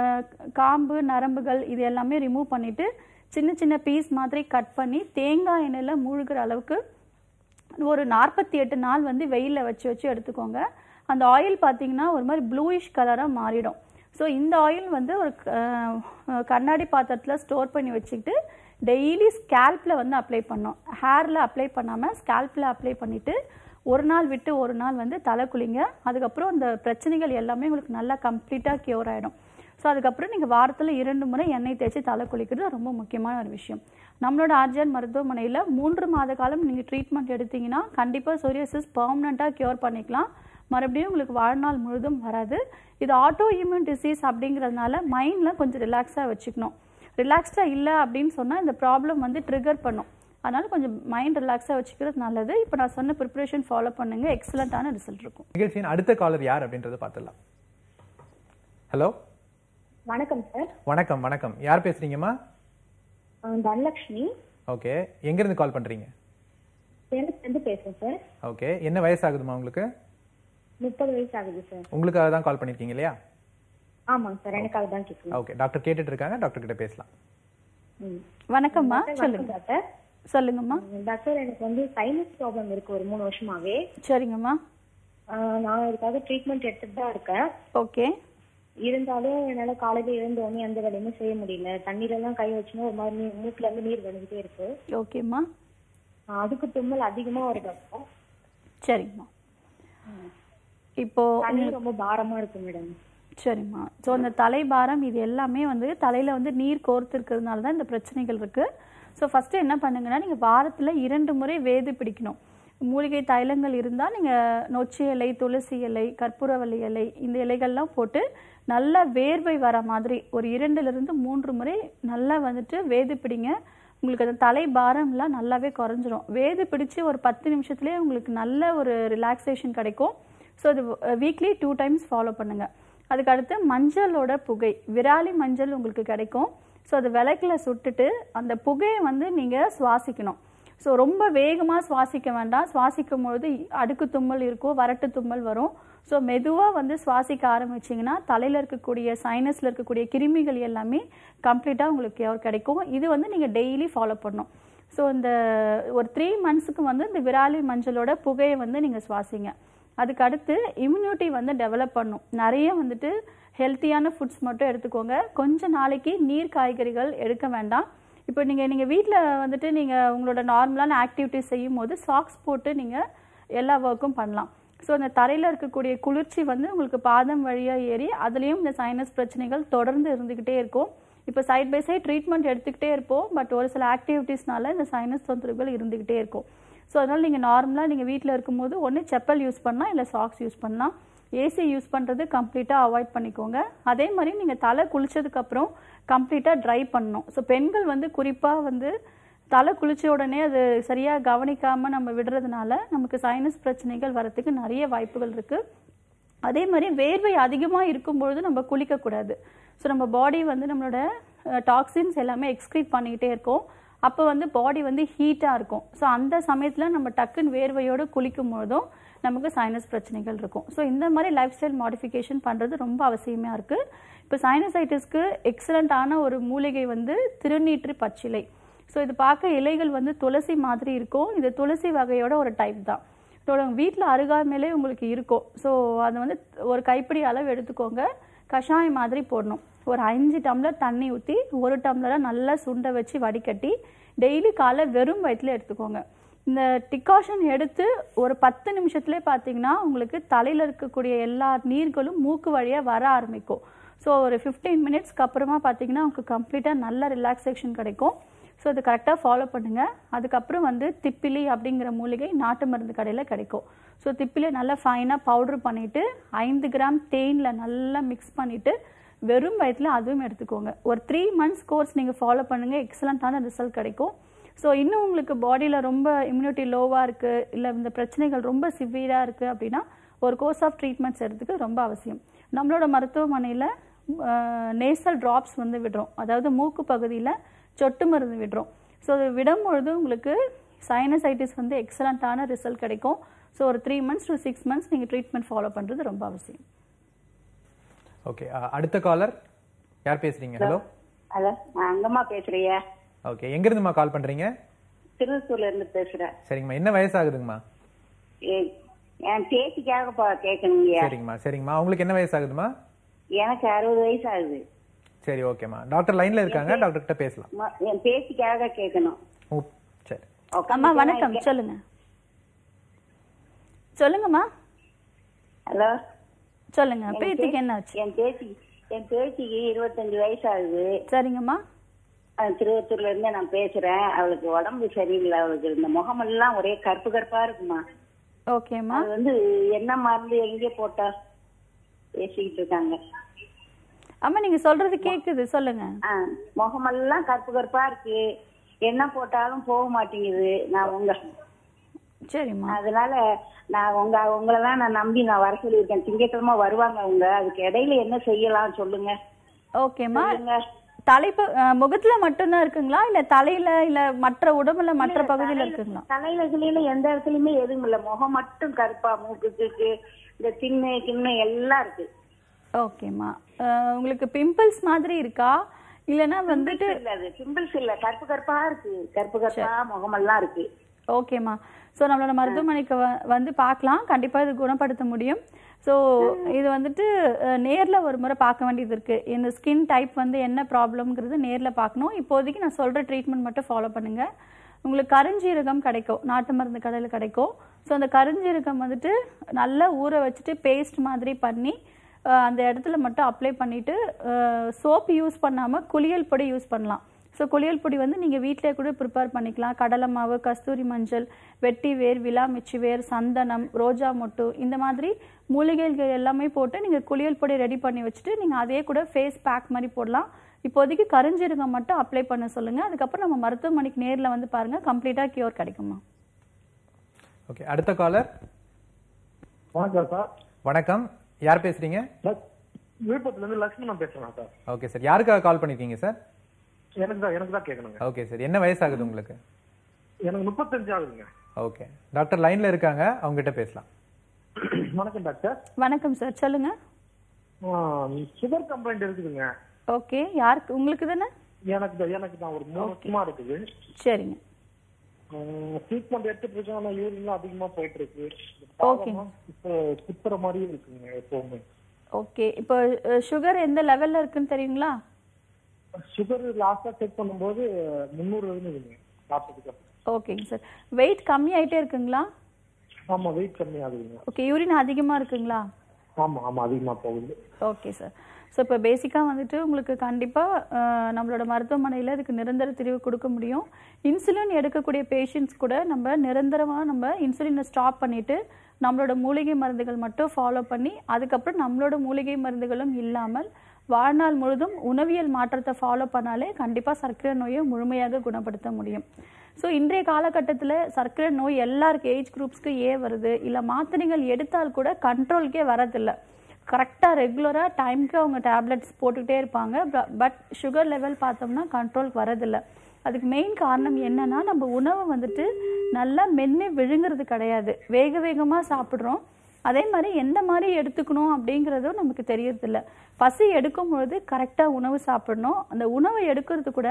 [SPEAKER 2] காம்பு நரம்புகள் இது எல்லாமே ரிமூவ் பண்ணிவிட்டு சின்ன சின்ன பீஸ் மாதிரி கட் பண்ணி தேங்காய் எண்ணெயில் மூழ்கிற அளவுக்கு ஒரு 48 நாள் வந்து வெயிலில் வச்சு எடுத்துக்கோங்க. அந்த ஆயில் பார்த்தீங்கன்னா ஒரு மாதிரி ப்ளூயிஷ் கலராக மாறிடும். ஸோ இந்த ஆயில் வந்து ஒரு கண்ணாடி பாத்திரத்தில் ஸ்டோர் பண்ணி வச்சுக்கிட்டு டெய்லி ஸ்கேல்பில் வந்து அப்ளை பண்ணோம். ஹேரில் அப்ளை பண்ணாமல் ஸ்கேல்பில் அப்ளை பண்ணிவிட்டு ஒரு நாள் விட்டு ஒரு நாள் வந்து தலை குளிங்க. அதுக்கப்புறம் அந்த பிரச்சனைகள் எல்லாமே உங்களுக்கு நல்லா கம்ப்ளீட்டாக க்யூர் ஆகிடும். ஸோ அதுக்கப்புறம் நீங்கள் வாரத்தில் 2 முறை எண்ணெய் தேய்ச்சி தலை குளிக்கிறது ரொம்ப முக்கியமான ஒரு விஷயம். நம்மளோட ஆர்ஜிஆர் மருத்துவமனையில் 3 மாத காலம் நீங்கள் ட்ரீட்மெண்ட் எடுத்தீங்கன்னா கண்டிப்பாக சோரியாசிஸ் பெர்மனண்ட்டாக க்யூர் பண்ணிக்கலாம். மறுபடியும் உங்களுக்கு வாழ்நாள் முழுதும் வராது. இது ஆட்டோ இம்யூன் டிசீஸ் அப்படிங்கிறதுனால மைண்டில் கொஞ்சம் ரிலாக்ஸாக வச்சுக்கணும். ரிலாக்ஸ்டாக இல்லை அப்படின்னு சொன்னால் இந்த ப்ராப்ளம் வந்து ட்ரிகர் பண்ணும். அதனால கொஞ்சம் மைண்ட் ரிலாக்ஸாக வச்சுக்கிறது நல்லது. இப்போ நான் சொன்ன ப்ரிப்பரேஷன் ஃபாலோ பண்ணுங்க, எக்ஸலண்ட்டான ரிசல்ட் இருக்கும்.
[SPEAKER 1] நிகழ்ச்சியின் அடுத்த காலர் யார் அப்படின்றத பார்த்துடலாம். ஹலோ,
[SPEAKER 3] வணக்கம் சார்.
[SPEAKER 1] வணக்கம். வணக்கம், யார் பேசுறீங்கம்மா?
[SPEAKER 3] தனலட்சுமி.
[SPEAKER 1] ஓகே, எங்க இருந்து கால் பண்றீங்க?
[SPEAKER 3] சேலத்துல பேசுறேன் சார்.
[SPEAKER 1] ஓகே, என்ன வயசு ஆகுதுமா உங்களுக்கு?
[SPEAKER 3] 30 வயசு ஆகுது சார்.
[SPEAKER 1] உங்களுக்காக தான் கால் பண்ணிருக்கீங்க இல்லையா?
[SPEAKER 3] ஆமாங்க சார், எனக்காக தான் கேட்குறேன்.
[SPEAKER 1] ஓகே, டாக்டர் கேட்டுட்டு இருக்காங்க, டாக்டர் கிட்ட பேசலாம்.
[SPEAKER 2] வணக்கம்மா, சொல்லுங்க டாக்டர். சொல்லுங்கம்மா.
[SPEAKER 3] டாக்டர், எனக்கு வந்து சைனஸ் ப்ராப்ளம் இருக்கு ஒரு 3 வருஷமாவே.
[SPEAKER 2] சரிங்கம்மா.
[SPEAKER 3] நான் இதுக்காக ட்ரீட்மெண்ட் எடுத்துட்டு தான் இருக்கேன்.
[SPEAKER 2] ஓகே.
[SPEAKER 3] இருந்தாலும் என்னால காலையில எழுந்தோடனே எந்த வேலையுமே செய்ய முடியல. தண்ணீர் எல்லாம் கை வச்சுன்னா ஒரு மாதிரி மூக்குல இருந்து நீர் வந்துகிட்டே இருக்கு.
[SPEAKER 2] ஓகேம்மா.
[SPEAKER 3] அதுக்கு தும்மல் அதிகமா வருது.
[SPEAKER 2] சரிங்கம்மா. இப்போ
[SPEAKER 3] ரொம்ப பாரமா இருக்கு மேடம்.
[SPEAKER 2] சரிம்மா. ஸோ அந்த தலைபாரம் இது எல்லாமே வந்து தலையில வந்து நீர் கோர்த்து இருக்கிறதுனால தான் இந்த பிரச்சனைகள் இருக்கு. ஸோ ஃபர்ஸ்ட் என்ன பண்ணுங்கன்னா, நீங்க வாரத்துல 2 முறை வேது பிடிக்கணும். மூலிகை தைலங்கள் இருந்தால் நீங்கள் நொச்சி இலை, துளசி இலை, கற்பூரவள்ளி இலை, இந்த இலைகள்லாம் போட்டு நல்லா வேர்வை வர மாதிரி ஒரு 2லிருந்து 3 முறை நல்லா வந்துட்டு வேது பிடிங்க. உங்களுக்கு அந்த தலை பாரம்லாம் நல்லாவே குறைஞ்சிரும். வேது பிடிச்சி ஒரு 10 நிமிஷத்துலேயே உங்களுக்கு நல்ல ஒரு ரிலாக்ஸேஷன் கிடைக்கும். ஸோ அது வீக்லி 2 times ஃபாலோ பண்ணுங்கள். அதுக்கு அடுத்து மஞ்சளோட புகை, விராலி மஞ்சள் உங்களுக்கு கிடைக்கும். ஸோ அது விளக்கில் சுட்டுட்டு அந்த புகையை வந்து நீங்கள் சுவாசிக்கணும். ஸோ ரொம்ப வேகமாக சுவாசிக்க வேண்டாம். சுவாசிக்கும் பொழுது அடுக்கு தும்மல் இருக்கும், வறட்டு தும்மல் வரும். ஸோ மெதுவாக வந்து சுவாசிக்க ஆரம்பிச்சிங்கன்னா தலையில் இருக்கக்கூடிய சைனஸில் இருக்கக்கூடிய கிருமிகள் எல்லாமே கம்ப்ளீட்டாக உங்களுக்கு கியூர் கிடைக்கும். இது வந்து நீங்கள் டெய்லி ஃபாலோ பண்ணணும். ஸோ இந்த ஒரு 3 monthsக்கு வந்து இந்த விராலி மஞ்சளோட புகையை வந்து நீங்கள் சுவாசிங்க. அதுக்கு அடுத்து இம்யூனிட்டி வந்து டெவலப் பண்ணும். நிறைய வந்துட்டு ஹெல்த்தியான ஃபுட்ஸ் மட்டும் எடுத்துக்கோங்க. கொஞ்ச நாளைக்கு நீர் காய்கறிகள் எடுக்க வேண்டாம். இப்போ நீங்கள் வீட்டில் வந்துட்டு நீங்கள் உங்களோட நார்மலான ஆக்டிவிட்டிஸ் செய்யும் போது சாக்ஸ் போட்டு நீங்கள் எல்லா ஒர்க்கும் பண்ணலாம். ஸோ அந்த தரையில் இருக்கக்கூடிய குளிர்ச்சி வந்து உங்களுக்கு பாதம் வழியாக ஏறி அதுலேயும் இந்த சைனஸ் பிரச்சனைகள் தொடர்ந்து இருந்துக்கிட்டே இருக்கும். இப்போ சைட் பை சைட் ட்ரீட்மெண்ட் எடுத்துக்கிட்டே இருப்போம். பட் ஒரு சில ஆக்டிவிட்டீஸ்னால இந்த சைனஸ் தொந்தரவுகள் இருந்துக்கிட்டே இருக்கும். ஸோ அதனால் நீங்கள் நார்மலாக நீங்கள் வீட்டில் இருக்கும்போது ஒன்று செப்பல் யூஸ் பண்ணலாம், இல்லை சாக்ஸ் யூஸ் பண்ணலாம். ஏசி யூஸ் பண்ணுறது கம்ப்ளீட்டாக அவாய்ட் பண்ணிக்கோங்க. அதே மாதிரி நீங்கள் தலை குளித்ததுக்கப்புறம் கம்ப்ளீட்டாக ட்ரை பண்ணணும். ஸோ பெண்கள் வந்து குறிப்பாக வந்து தலை குளிச்ச உடனே அது சரியாக கவனிக்காமல் நம்ம விடுறதுனால நமக்கு சைனஸ் பிரச்சனைகள் வரத்துக்கு நிறைய வாய்ப்புகள் இருக்குது. அதே மாதிரி வேர்வை அதிகமாக இருக்கும்பொழுது நம்ம குளிக்கக்கூடாது. ஸோ நம்ம பாடி வந்து நம்மளோட டாக்ஸின்ஸ் எல்லாமே எக்ஸ்க்ரீட் பண்ணிக்கிட்டே இருக்கும். அப்போ வந்து பாடி வந்து ஹீட்டாக இருக்கும். ஸோ அந்த சமயத்தில் நம்ம டக்குன்னு வேர்வையோடு குளிக்கும் பொழுதும் நமக்கு சைனஸ் பிரச்சனைகள் இருக்கும். ஸோ இந்த மாதிரி லைஃப் ஸ்டைல் மாடிஃபிகேஷன் பண்ணுறது ரொம்ப அவசியமாக இருக்குது. இப்போ சைனசைட்டிஸ்க்கு எக்ஸலண்ட்டான ஒரு மூலிகை வந்து திருநீற்று பச்சிலை. ஸோ இது பார்க்க இலைகள் வந்து துளசி மாதிரி இருக்கும். இது துளசி வகையோட ஒரு டைப் தான். வீட்டில் அருகாமையிலே உங்களுக்கு இருக்கும். ஸோ அது வந்து ஒரு கைப்பிடி அளவு எடுத்துக்கோங்க. கஷாயம் மாதிரி போடணும். ஒரு 5 டம்ளர் தண்ணி ஊற்றி 1 டம்ளரை நல்லா சுண்ட வச்சு வடிகட்டி டெய்லி காலை வெறும் வயிற்றுல எடுத்துக்கோங்க. இந்த டிகாஷன் எடுத்து ஒரு 10 நிமிஷத்துலேயே பார்த்தீங்கன்னா உங்களுக்கு தலையில் இருக்கக்கூடிய எல்லா நீர்களும் மூக்கு வழியாக வர ஆரம்பிக்கும். ஸோ ஒரு 15 மினிட்ஸ்க்கு அப்புறமா பார்த்தீங்கன்னா உங்களுக்கு கம்ப்ளீட்டாக நல்ல ரிலாக்ஸேஷன் கிடைக்கும். ஸோ இது கரெக்டாக ஃபாலோ பண்ணுங்கள். அதுக்கப்புறம் வந்து திப்பிலி அப்படிங்கிற மூலிகை நாட்டு மருந்து கடையில் கிடைக்கும். ஸோ திப்பிலியை நல்லா ஃபைனாக பவுட்ரு பண்ணிவிட்டு 5 கிராம் தேனில் நல்லா மிக்ஸ் பண்ணிவிட்டு வெறும் வயிற்றுல அதுவும் எடுத்துக்கோங்க. ஒரு 3 மந்த்ஸ் கோர்ஸ் நீங்கள் ஃபாலோ பண்ணுங்கள். எக்ஸலண்ட்டான ரிசல்ட் கிடைக்கும். ஸோ இன்னும் உங்களுக்கு பாடியில் ரொம்ப இம்யூனிட்டி லோவாக இருக்குது, இல்லை இந்த பிரச்சனைகள் ரொம்ப சிவியராக இருக்குது அப்படின்னா ஒரு கோர்ஸ் ஆஃப் ட்ரீட்மெண்ட்ஸ் எடுத்துக்க ரொம்ப அவசியம். நம்மளோட மருத்துவமனையில் நேசல் ட்ராப்ஸ் வந்து விடுறோம். அதாவது மூக்கு பகுதியில் சொட்டு மருந்து விடுறோம். ஸோ அது விடும்பொழுது உங்களுக்கு சைனசைட்டிஸ் வந்து எக்ஸலண்ட்டான ரிசல்ட் கிடைக்கும். ஸோ ஒரு 3 மந்த்ஸ் to 6 மந்த்ஸ் நீங்கள் ட்ரீட்மெண்ட் ஃபாலோ பண்ணுறது ரொம்ப அவசியம்.
[SPEAKER 1] ஓகே, அடுத்த காலர் யார் பேசுறீங்க? ஹலோ.
[SPEAKER 4] ஹலோ, நான் அங்கம்மா பேசுறியா?
[SPEAKER 1] ஓகே, எங்க இருந்துமா கால் பண்றீங்க?
[SPEAKER 4] திருச்சூர்ல இருந்து பேசுறேன்.
[SPEAKER 1] சரிங்கம்மா, என்ன வயசு ஆகுதுங்கம்மா?
[SPEAKER 4] என் பேத்திக்காக கேட்கணுங்க.
[SPEAKER 1] சரிங்கம்மா, உங்களுக்கு என்ன வயசு ஆகுதுமா?
[SPEAKER 4] எனக்கு 60 வயசு ஆகுது.
[SPEAKER 1] சரி, ஓகேம்மா. டாக்டர் லைன்ல இருக்காங்க, டாக்டர் கிட்ட பேசலாம்.
[SPEAKER 4] என் பேத்திக்காக கேட்கணும்.
[SPEAKER 1] சரி.
[SPEAKER 2] அம்மா வணக்கம், சொல்லுங்க. சொல்லுங்கம்மா.
[SPEAKER 4] ஹலோ,
[SPEAKER 2] சொல்லுங்க. பேத்திக்கு என்ன ஆச்சு?
[SPEAKER 4] என் பேத்திக்கு 25 வயசு ஆகுது.
[SPEAKER 2] சரிங்கம்மா.
[SPEAKER 4] திருவத்தூர்ல இருந்து நான் பேசுறேன். அவளுக்கு உடம்பு சரியில்லை. அவளுக்கு இந்த முகமெல்லாம் ஒரே கருப்பு கருப்பா இருக்குமா.
[SPEAKER 2] ஓகேம்மா.
[SPEAKER 4] அது வந்து என்ன மருந்து எங்கே போட்டா பேசிக்கிட்டு இருக்காங்க.
[SPEAKER 2] அம்மா நீங்க சொல்றது கேக்குது, சொல்லுங்க.
[SPEAKER 4] முகமெல்லாம் கருப்பு கருப்பா இருக்கு, என்ன போட்டாலும் போக மாட்டேங்குது. நான்
[SPEAKER 2] சரிம்மா,
[SPEAKER 4] அதனால நான் உங்களதான் நான் நம்பி நான் வர சொல்லியிருக்கேன். திங்கட்கிழமை வருவாங்க அவங்க. அதுக்கு இடையில என்ன செய்யலாம் சொல்லுங்க.
[SPEAKER 2] ஓகேம்மா. தலைப்பு முகத்துல மட்டும்தான் இருக்குங்களா, இல்ல தலையில, இல்ல மற்ற உடம்புல மற்ற பகுதியில இருக்குங்களா?
[SPEAKER 4] தலையில எந்த இடத்துலயுமே எதுவும் இல்ல. முகம் மட்டும் கருப்பா, மூக்கு, இந்த கிண்ணு எல்லாம் இருக்கு.
[SPEAKER 2] ஓகேம்மா. உங்களுக்கு பிம்பிள்ஸ் மாதிரி இருக்கா, இல்லனா வந்துட்டு?
[SPEAKER 4] பிம்பிள்ஸ் இல்ல, கருப்பு கருப்பா இருக்கு. கருப்பு கருப்பா முகமெல்லாம் இருக்கு.
[SPEAKER 2] ஓகேம்மா. ஸோ நம்மளோட மருத்துவமனைக்கு வந்து பார்க்கலாம். கண்டிப்பாக இது குணப்படுத்த முடியும். ஸோ இது வந்துட்டு நேரில் ஒரு முறை பார்க்க வேண்டியது இருக்குது. இந்த ஸ்கின் டைப் வந்து என்ன ப்ராப்ளம்ங்கிறது நேரில் பார்க்கணும். இப்போதைக்கு நான் சொல்கிற ட்ரீட்மெண்ட் மட்டும் ஃபாலோ பண்ணுங்கள். உங்களுக்கு கருஞ்சீரகம் கிடைக்கும், நாட்டு மருந்து கடையில் கிடைக்கும். ஸோ அந்த கருஞ்சீரகம் வந்துட்டு நல்லா ஊற வச்சுட்டு பேஸ்ட் மாதிரி பண்ணி அந்த இடத்துல மட்டும் அப்ளை பண்ணிவிட்டு சோப்பு யூஸ் பண்ணாமல் குளியல் பொடி யூஸ் பண்ணலாம். ஸோ குளியல் பொடி வந்து நீங்கள் வீட்டிலே கூட ப்ரிப்பேர் பண்ணிக்கலாம். கடலை மாவு, கஸ்தூரி மஞ்சள், வெட்டி வேர், விலாமிச்சி வேர், சந்தனம், ரோஜா மொட்டு, இந்த மாதிரி மூலிகைகள் எல்லாமே போட்டு நீங்கள் குளியல் பொடி ரெடி பண்ணி வச்சுட்டு நீங்கள் அதே கூட ஃபேஸ் பேக் மாதிரி போடலாம். இப்போதைக்கு கருஞ்சீரகம் மட்டும் அப்ளை பண்ண சொல்லுங்கள். அதுக்கப்புறம் நம்ம மருத்துவமனைக்கு நேரில் வந்து பாருங்கள், கம்ப்ளீட்டாக கியூர் கிடைக்குமா.
[SPEAKER 1] ஓகே, அடுத்த காலர்.
[SPEAKER 5] வணக்கம் சார்.
[SPEAKER 1] வணக்கம், யார் பேசுறீங்க?
[SPEAKER 5] விழுப்புரத்துல இருந்து லட்சுமணன் பேசுறேன் சார்.
[SPEAKER 1] ஓகே சார், யாருக்காக கால் பண்ணிருக்கீங்க சார்?
[SPEAKER 5] எனக்கு தான் கேட்கணுங்க.
[SPEAKER 1] ஓகே சார், என்ன வயசு ஆகுது உங்களுக்கு?
[SPEAKER 5] எனக்கு 35 ஆகுதுங்க.
[SPEAKER 1] ஓகே, டாக்டர் லைன்ல இருக்காங்க, அவங்க கிட்ட பேசலாம்.
[SPEAKER 5] வணக்கம் டாக்டர்.
[SPEAKER 2] வணக்கம் சார், சொல்லுங்க.
[SPEAKER 5] சுகர் கம்ப்ளைண்ட் இருக்குதுங்க.
[SPEAKER 2] ஓகே, யாருக்கு? உங்களுக்கு தானே?
[SPEAKER 5] எனக்கு தான் ஒரு 3 வருஷமா இருக்குது.
[SPEAKER 2] சரிங்க.
[SPEAKER 5] ட்ரீட்மெண்ட் எடுத்துட்டு இருக்கேன். ஆனா யூரின்லாம் அதிகமா போயிட்டு இருக்கு.
[SPEAKER 2] ஓகே,
[SPEAKER 5] இப்போ குத்துற மாதிரி இருக்குங்க எப்பவுமே.
[SPEAKER 2] ஓகே, இப்போ சுகர் எந்த லெவல்ல இருக்குன்னு தெரியுங்களா?
[SPEAKER 5] சுகர் லாஸ்டா செக் பண்ணும்போது 300 இருந்துங்க டாக்டருக்கு.
[SPEAKER 2] ஓகேங்க சார். வெயிட் கம்மி ஆயிட்டே இருக்குங்களா?
[SPEAKER 5] ஆமா, வெயிட் கம்மி ஆகுதுங்க.
[SPEAKER 2] ஓகே, யூரின் அதிகமா இருக்குங்களா?
[SPEAKER 5] ஆமா அதிகமா போகுது.
[SPEAKER 2] Okay sir. ஸோ இப்போ பேசிக்காக வந்துட்டு உங்களுக்கு கண்டிப்பாக நம்மளோட மருத்துவமனையில் இதுக்கு நிரந்தர தீர்வு கொடுக்க முடியும். இன்சுலின் எடுக்கக்கூடிய பேஷண்ட்ஸ் கூட நம்ம நிரந்தரமாக நம்ம இன்சுலினை ஸ்டாப் பண்ணிவிட்டு நம்மளோட மூலிகை மருந்துகள் மட்டும் ஃபாலோ பண்ணி அதுக்கப்புறம் நம்மளோட மூலிகை மருந்துகளும் இல்லாமல் வாழ்நாள் முழுதும் உணவியல் மாற்றத்தை ஃபாலோ பண்ணாலே கண்டிப்பாக சர்க்கரை நோயை முழுமையாக குணப்படுத்த முடியும். ஸோ இன்றைய காலகட்டத்தில் சர்க்கரை நோய் எல்லாருக்கு ஏஜ் குரூப்ஸ்க்கு வருது, இல்லை மாத்திரைகள் எடுத்தால் கூட கண்ட்ரோலுக்கே வரதில்லை. கரெக்டாக ரெகுலராக டைமுக்கு அவங்க டேப்லெட்ஸ் போட்டுக்கிட்டே இருப்பாங்க. பட் சுகர் லெவல் பார்த்தோம்னா கண்ட்ரோலுக்கு வரதில்லை. அதுக்கு மெயின் காரணம் என்னன்னா, நம்ம உணவை வந்துட்டு நல்லா மென்று விழுங்குறது கிடையாது, வேகமாக சாப்பிட்றோம். அதே மாதிரி எந்த மாதிரி எடுத்துக்கணும் அப்படிங்கிறதும் நமக்கு தெரியறதில்ல. பசி எடுக்கும் பொழுது கரெக்டாக உணவு சாப்பிடணும். அந்த உணவை எடுக்கிறது கூட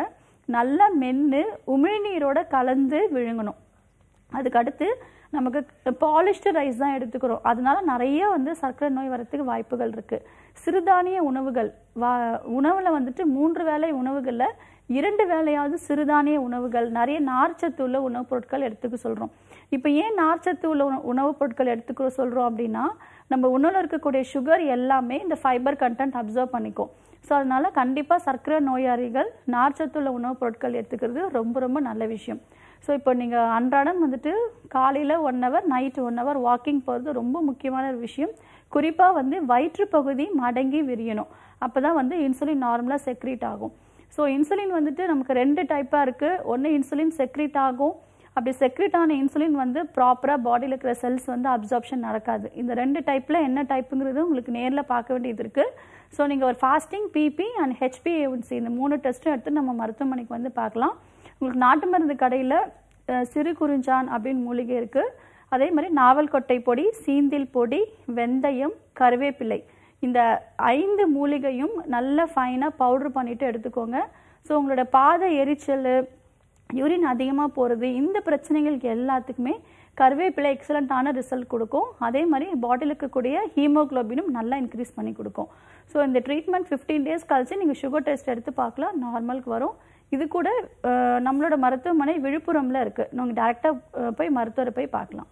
[SPEAKER 2] நல்லா மென்று உமிழ்நீரோட கலந்து விழுங்கணும். அதுக்கடுத்து நமக்கு பாலிஷ்டு ரைஸ் தான் எடுத்துக்கிறோம், அதனால நிறைய வந்து சர்க்கரை நோய் வரத்துக்கு வாய்ப்புகள் இருக்குது. சிறுதானிய உணவுகள் உணவில் வந்துட்டு 3 வேளை உணவுகளில் 2 வேளையாவது சிறுதானிய உணவுகள், நிறைய நார்ச்சத்து உள்ள உணவுப் பொருட்கள் எடுத்துக்க சொல்கிறோம். இப்போ ஏன் நார்ச்சத்து உள்ள உணவுப் பொருட்கள் எடுத்துக்க சொல்கிறோம் அப்படின்னா, நம்ம உணவில் இருக்கக்கூடிய சுகர் எல்லாமே இந்த ஃபைபர் கண்டென்ட் அப்சர்வ் பண்ணிக்கும். ஸோ அதனால கண்டிப்பாக சர்க்கரை நோயாளிகள் நார்ச்சத்து உள்ள உணவுப் பொருட்கள் எடுத்துக்கிறது ரொம்ப ரொம்ப நல்ல விஷயம். ஸோ இப்போ நீங்கள் அன்றாடம் வந்துட்டு காலையில் 1 hour, நைட்டு 1 hour வாக்கிங் போகிறது ரொம்ப முக்கியமான ஒரு விஷயம். குறிப்பாக வந்து வயிற்று பகுதி மடங்கி விரியணும், அப்போ தான் வந்து இன்சுலின் நார்மலாக செக்ரீட் ஆகும். ஸோ இன்சுலின் வந்துட்டு நமக்கு 2 டைப்பாக இருக்குது. ஒன்று இன்சுலின் செக்ரீட் ஆகும், அப்படி செக்ரீட் ஆன இன்சுலின் வந்து ப்ராப்பராக பாடியில் இருக்கிற செல்ஸ் வந்து அப்சார்ப்ஷன் நடக்காது. இந்த 2 டைப்பில் என்ன டைப்புங்கிறது உங்களுக்கு நேரில் பார்க்க வேண்டியது இருக்குது. ஸோ நீங்கள் ஒரு ஃபாஸ்டிங், பிபி அண்ட் HbA1c இந்த 3 டெஸ்ட்டும் எடுத்து நம்ம மருத்துவமனைக்கு வந்து பார்க்கலாம். உங்களுக்கு நாட்டு மருந்து கடையில் சிறு குறிஞ்சான் அப்படின்னு மூலிகை இருக்குது. அதே மாதிரி நாவல் கொட்டை பொடி, சீந்தில் பொடி, வெந்தயம், கருவேப்பிலை, இந்த 5 மூலிகையும் நல்ல ஃபைனாக பவுட்ரு பண்ணிவிட்டு எடுத்துக்கோங்க. ஸோ உங்களோட பாத எரிச்சல், யூரின் அதிகமாக போகிறது, இந்த பிரச்சனைகளுக்கு எல்லாத்துக்குமே கருவேப்பிலை எக்ஸலண்ட்டான ரிசல்ட் கொடுக்கும். அதே மாதிரி பாடியில் இருக்கக்கூடிய ஹீமோக்ளோபினும் நல்லா இன்க்ரீஸ் பண்ணி கொடுக்கும். ஸோ இந்த ட்ரீட்மெண்ட் 15 days கழிச்சு நீங்கள் சுகர் டெஸ்ட் எடுத்து பார்க்கலாம், நார்மலுக்கு வரும். இது கூட நம்மளோட மருத்துவமனை விழுப்புரம்ல இருக்குது, நீங்கள் டைரெக்டாக போய் மருத்துவரை போய் பார்க்கலாம்.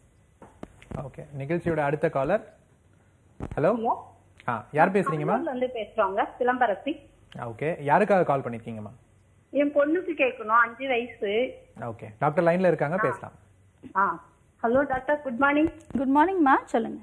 [SPEAKER 1] ஓகே, நிகழ்ச்சியோட அடுத்த காலர். ஹலோ, யார் பேசுறீங்கம்மா?
[SPEAKER 4] வந்து பேசுறோங்க, சிலம்பரசி.
[SPEAKER 1] ஓகே, யாருக்காக கால் பண்ணிருக்கீங்கம்மா?
[SPEAKER 4] என் பொண்ணுக்கு கேட்கணும், 5 வயசு.
[SPEAKER 1] ஓகே, டாக்டர் லைன்ல இருக்காங்க, பேசலாம்.
[SPEAKER 4] Hello doctor, good morning.
[SPEAKER 2] Good மார்னிங்மா, சொல்லுங்க.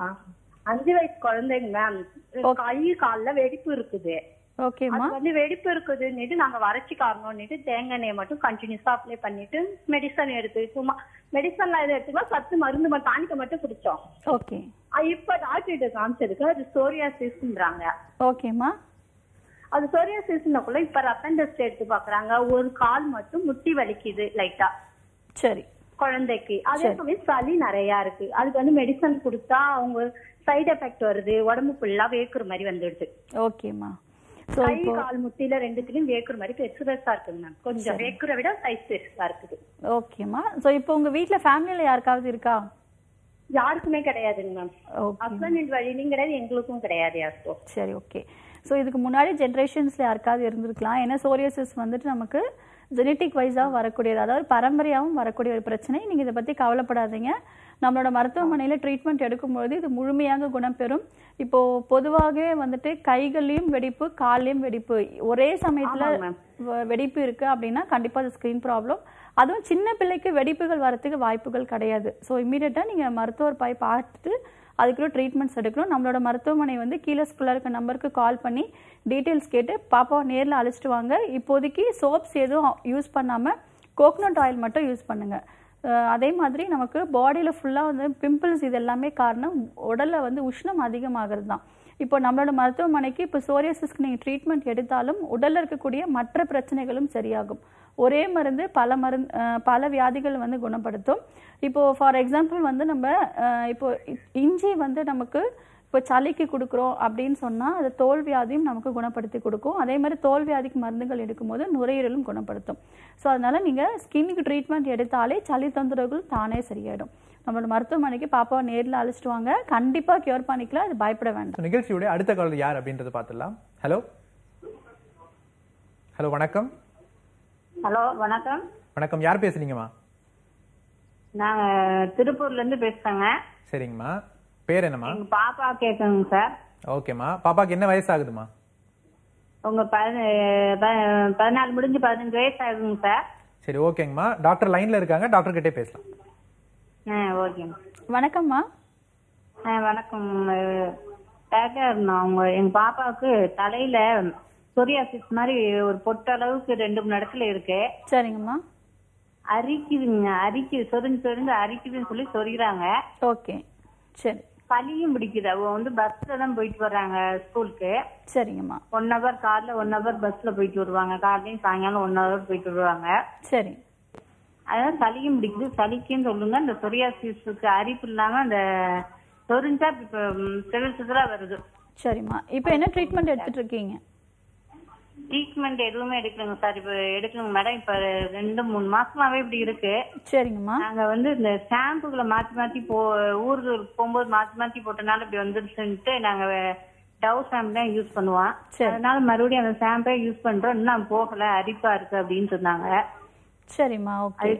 [SPEAKER 4] 5 வயசு குழந்தைங்க மேம், கை காலில் வெடிப்பு இருக்குது.
[SPEAKER 2] ஓகேமா,
[SPEAKER 4] வந்து வெடிப்பு இருக்குதுன்னு நாங்க வறட்சி காரணம்னுட்டு தேங்காய் எண்ணெயை மட்டும் கண்டினியூஸா அப்ளை பண்ணிட்டு மெடிசன் எடுத்து சும்மா மெடிசன்லாம் எது எடுத்துக்கோ, சத்து மருந்து டானிக்க மட்டும் குடிச்சோம்.
[SPEAKER 2] ஓகே,
[SPEAKER 4] இப்ப டாக்டர் காமிச்சதுக்கு அது சோரியாசிஸ்ன்றாங்க.
[SPEAKER 2] ஓகேமா,
[SPEAKER 4] அது சோரியாசிஸ்னக்குள்ள இப்ப ரத்தம் டெஸ்ட் எடுத்து பாக்குறாங்க. ஒரு கால் மட்டும் முட்டி வலிக்குது லைட்டா.
[SPEAKER 2] சரி,
[SPEAKER 4] குழந்தைக்கு அதே சமயம் சளி நிறைய இருக்கு. அதுக்கு வந்து மெடிசன் கொடுத்தா அவங்க சைடு எஃபெக்ட் வருது, உடம்பு ஃபுல்லா வேக்குற மாதிரி வந்துடுது.
[SPEAKER 2] ஓகேமா,
[SPEAKER 4] கை கால் முட்டில 2த்துலயும் வேக்குற மாதிரி பெருசு பெருசா இருக்குங்க மேம். கொஞ்சம் வேக்குற விட சைஸ் பெருசா இருக்குது.
[SPEAKER 2] ஓகேமா, சோ இப்போ உங்க வீட்ல ஃபேமிலில யாருக்காவது இருக்கா?
[SPEAKER 4] யாருக்குமே கிடையாதுங்க மேம். ஹஸ்பண்ட் வழியிலும் கிடையாது, எங்களுக்கும் கிடையாது யாருக்கும்.
[SPEAKER 2] சரி, ஓகே. ஸோ இதுக்கு முன்னாடி ஜென்ரேஷன்ஸ்ல யாருக்காவது இருந்திருக்கலாம். ஏன்னா சோரியாசிஸ் வந்துட்டு நமக்கு ஜெனட்டிக் வைஸாக வரக்கூடியது, அதாவது பரம்பரையாகவும் வரக்கூடிய ஒரு பிரச்சனை. நீங்கள் இதை பற்றி கவலைப்படாதீங்க. நம்மளோட மருத்துவமனையில் ட்ரீட்மெண்ட் எடுக்கும்போது இது முழுமையாக குணம் பெறும். இப்போது பொதுவாகவே வந்துட்டு கைகள்லையும் வெடிப்பு, கால்லையும் வெடிப்பு, ஒரே சமயத்தில் வெடிப்பு இருக்குது அப்படின்னா கண்டிப்பாக அது ஸ்க்ரீன் ப்ராப்ளம். அதுவும் சின்ன பிள்ளைக்கு வெடிப்புகள் வரத்துக்கு வாய்ப்புகள் கிடையாது. ஸோ இம்மீடியட்டாக நீங்கள் மருத்துவர் போய் பார்த்துட்டு அதுக்குள்ள ட்ரீட்மெண்ட்ஸ் எடுக்கணும். நம்மளோட மருத்துவமனை வந்து கீழே ஸ்கூலில் இருக்க நம்பருக்கு கால் பண்ணி டீட்டெயில்ஸ் கேட்டு பாப்பாவை நேரில் அழைச்சிட்டு வாங்க. இப்போதைக்கு சோப்ஸ் எதுவும் யூஸ் பண்ணாமல் கோகனட் ஆயில் மட்டும் யூஸ் பண்ணுங்கள். அதே மாதிரி நமக்கு பாடியில் ஃபுல்லாக வந்து பிம்பிள்ஸ், இது எல்லாமே காரணம் உடலில் வந்து உஷ்ணம் அதிகமாகிறது தான். இப்போ நம்மளோட மருத்துவமனைக்கு இப்போ சோரியாசிஸ்க்கு நீங்கள் ட்ரீட்மெண்ட் எடுத்தாலும் உடலில் இருக்கக்கூடிய மற்ற பிரச்சனைகளும் சரியாகும். ஒரே மருந்து பல வியாதிகள் வந்து குணப்படுத்தும். இப்போது ஃபார் எக்ஸாம்பிள் வந்து நம்ம இப்போ இஞ்சி வந்து நமக்கு இப்போ சளிக்கு கொடுக்குறோம் அப்படின்னு சொன்னால் அது தோல் வியாதியும் நமக்கு குணப்படுத்தி கொடுக்கும். அதே மாதிரி தோல் வியாதிக்கு மருந்துகள் எடுக்கும்போது நுரையீரலும் குணப்படுத்தும். ஸோ அதனால் நீங்கள் ஸ்கின்னுக்கு ட்ரீட்மெண்ட் எடுத்தாலே சளி தொந்தரவுகள் தானே சரியாயிடும். நம்மளோட மருத்துவமனைக்கு பாப்பாவை நேரில் அழைச்சிட்டு வாங்க, கண்டிப்பாக கியூர் பண்ணிக்கலாம், அது பயப்பட வேண்டாம்.
[SPEAKER 1] நிகழ்ச்சியுடைய அடுத்த காலர் யார் அப்படின்றத பார்த்துடலாம். ஹலோ, ஹலோ, வணக்கம்.
[SPEAKER 4] ஹலோ, வணக்கம்.
[SPEAKER 1] வணக்கம், யார் பேசுறீங்கம்மா?
[SPEAKER 4] நாங்க திருப்பூர்ல இருந்து பேசுறேங்க.
[SPEAKER 1] சரிங்கம்மா, பேர் என்னம்மா?
[SPEAKER 4] பாப்பா கேட்குங்க சார்.
[SPEAKER 1] ஓகேம்மா, பாப்பாக்கு என்ன வயசு ஆகுதுமா?
[SPEAKER 4] உங்க 14 முடிஞ்சு 15 வயசு ஆகுங்க சார்.
[SPEAKER 1] சரி, ஓகேங்கம்மா, டாக்டர் லைன்ல இருக்காங்க, டாக்டர் கிட்டே பேசலாம்.
[SPEAKER 4] ஓகேங்க.
[SPEAKER 2] வணக்கம்மா.
[SPEAKER 4] வணக்கம் டாக்டர். நான் எங்க பாப்பாவுக்கு தலையில சொரியாசிஸ் மாதிரி ஒரு பொட்டளவுக்கு 2-3 இடத்துல இருக்கு.
[SPEAKER 2] சரிங்கம்மா.
[SPEAKER 4] அரிக்குதுங்க, சொரிஞ்சு அரிக்குதுன்னு சொல்லி சொரிகிறாங்க.
[SPEAKER 2] ஓகே, சரி.
[SPEAKER 4] சளியும் பிடிக்குது. அவங்க வந்து பஸ்ல தான் போயிட்டு வர்றாங்க ஸ்கூலுக்கு.
[SPEAKER 2] சரிங்கம்மா.
[SPEAKER 4] 1 hour கார்ல 1 hour பஸ்ல போயிட்டு வருவாங்க. காலையும் சாயங்காலம் 1 hour போயிட்டு வருவாங்க.
[SPEAKER 2] சரி.
[SPEAKER 4] அதான் சளியும் பிடிக்குது. சளிக்குன்னு சொல்லுங்க, இந்த சொரியாசிஸுக்கு அரிப்பு இல்லாம அந்த சொரிஞ்சா இப்ப சிதறா வருது.
[SPEAKER 2] சரிம்மா, இப்போ என்ன ட்ரீட்மெண்ட் எடுத்துட்டு இருக்கீங்க?
[SPEAKER 4] ட்ரீட்மெண்ட் எதுவுமே எடுக்கலங்க சார். இப்ப எடுக்கலங்க மேடம். இப்ப 2-3 மாசமாவே இப்படி இருக்கு.
[SPEAKER 2] சரிங்கம்மா.
[SPEAKER 4] நாங்க வந்து இந்த ஷாம்புகளை மாத்தி மாத்தி ஊருக்கு போகும்போது மாத்தி போட்டனால இப்படி வந்துருச்சுன்ட்டு நாங்க டவ் ஷாம்பு தான் யூஸ் பண்ணுவோம். அதனால மறுபடியும் அந்த ஷாம்பே யூஸ் பண்றோம். இன்னும் போகல, அரிப்பா இருக்கு அப்படின்னு சொன்னாங்க.
[SPEAKER 2] சரிம்மா.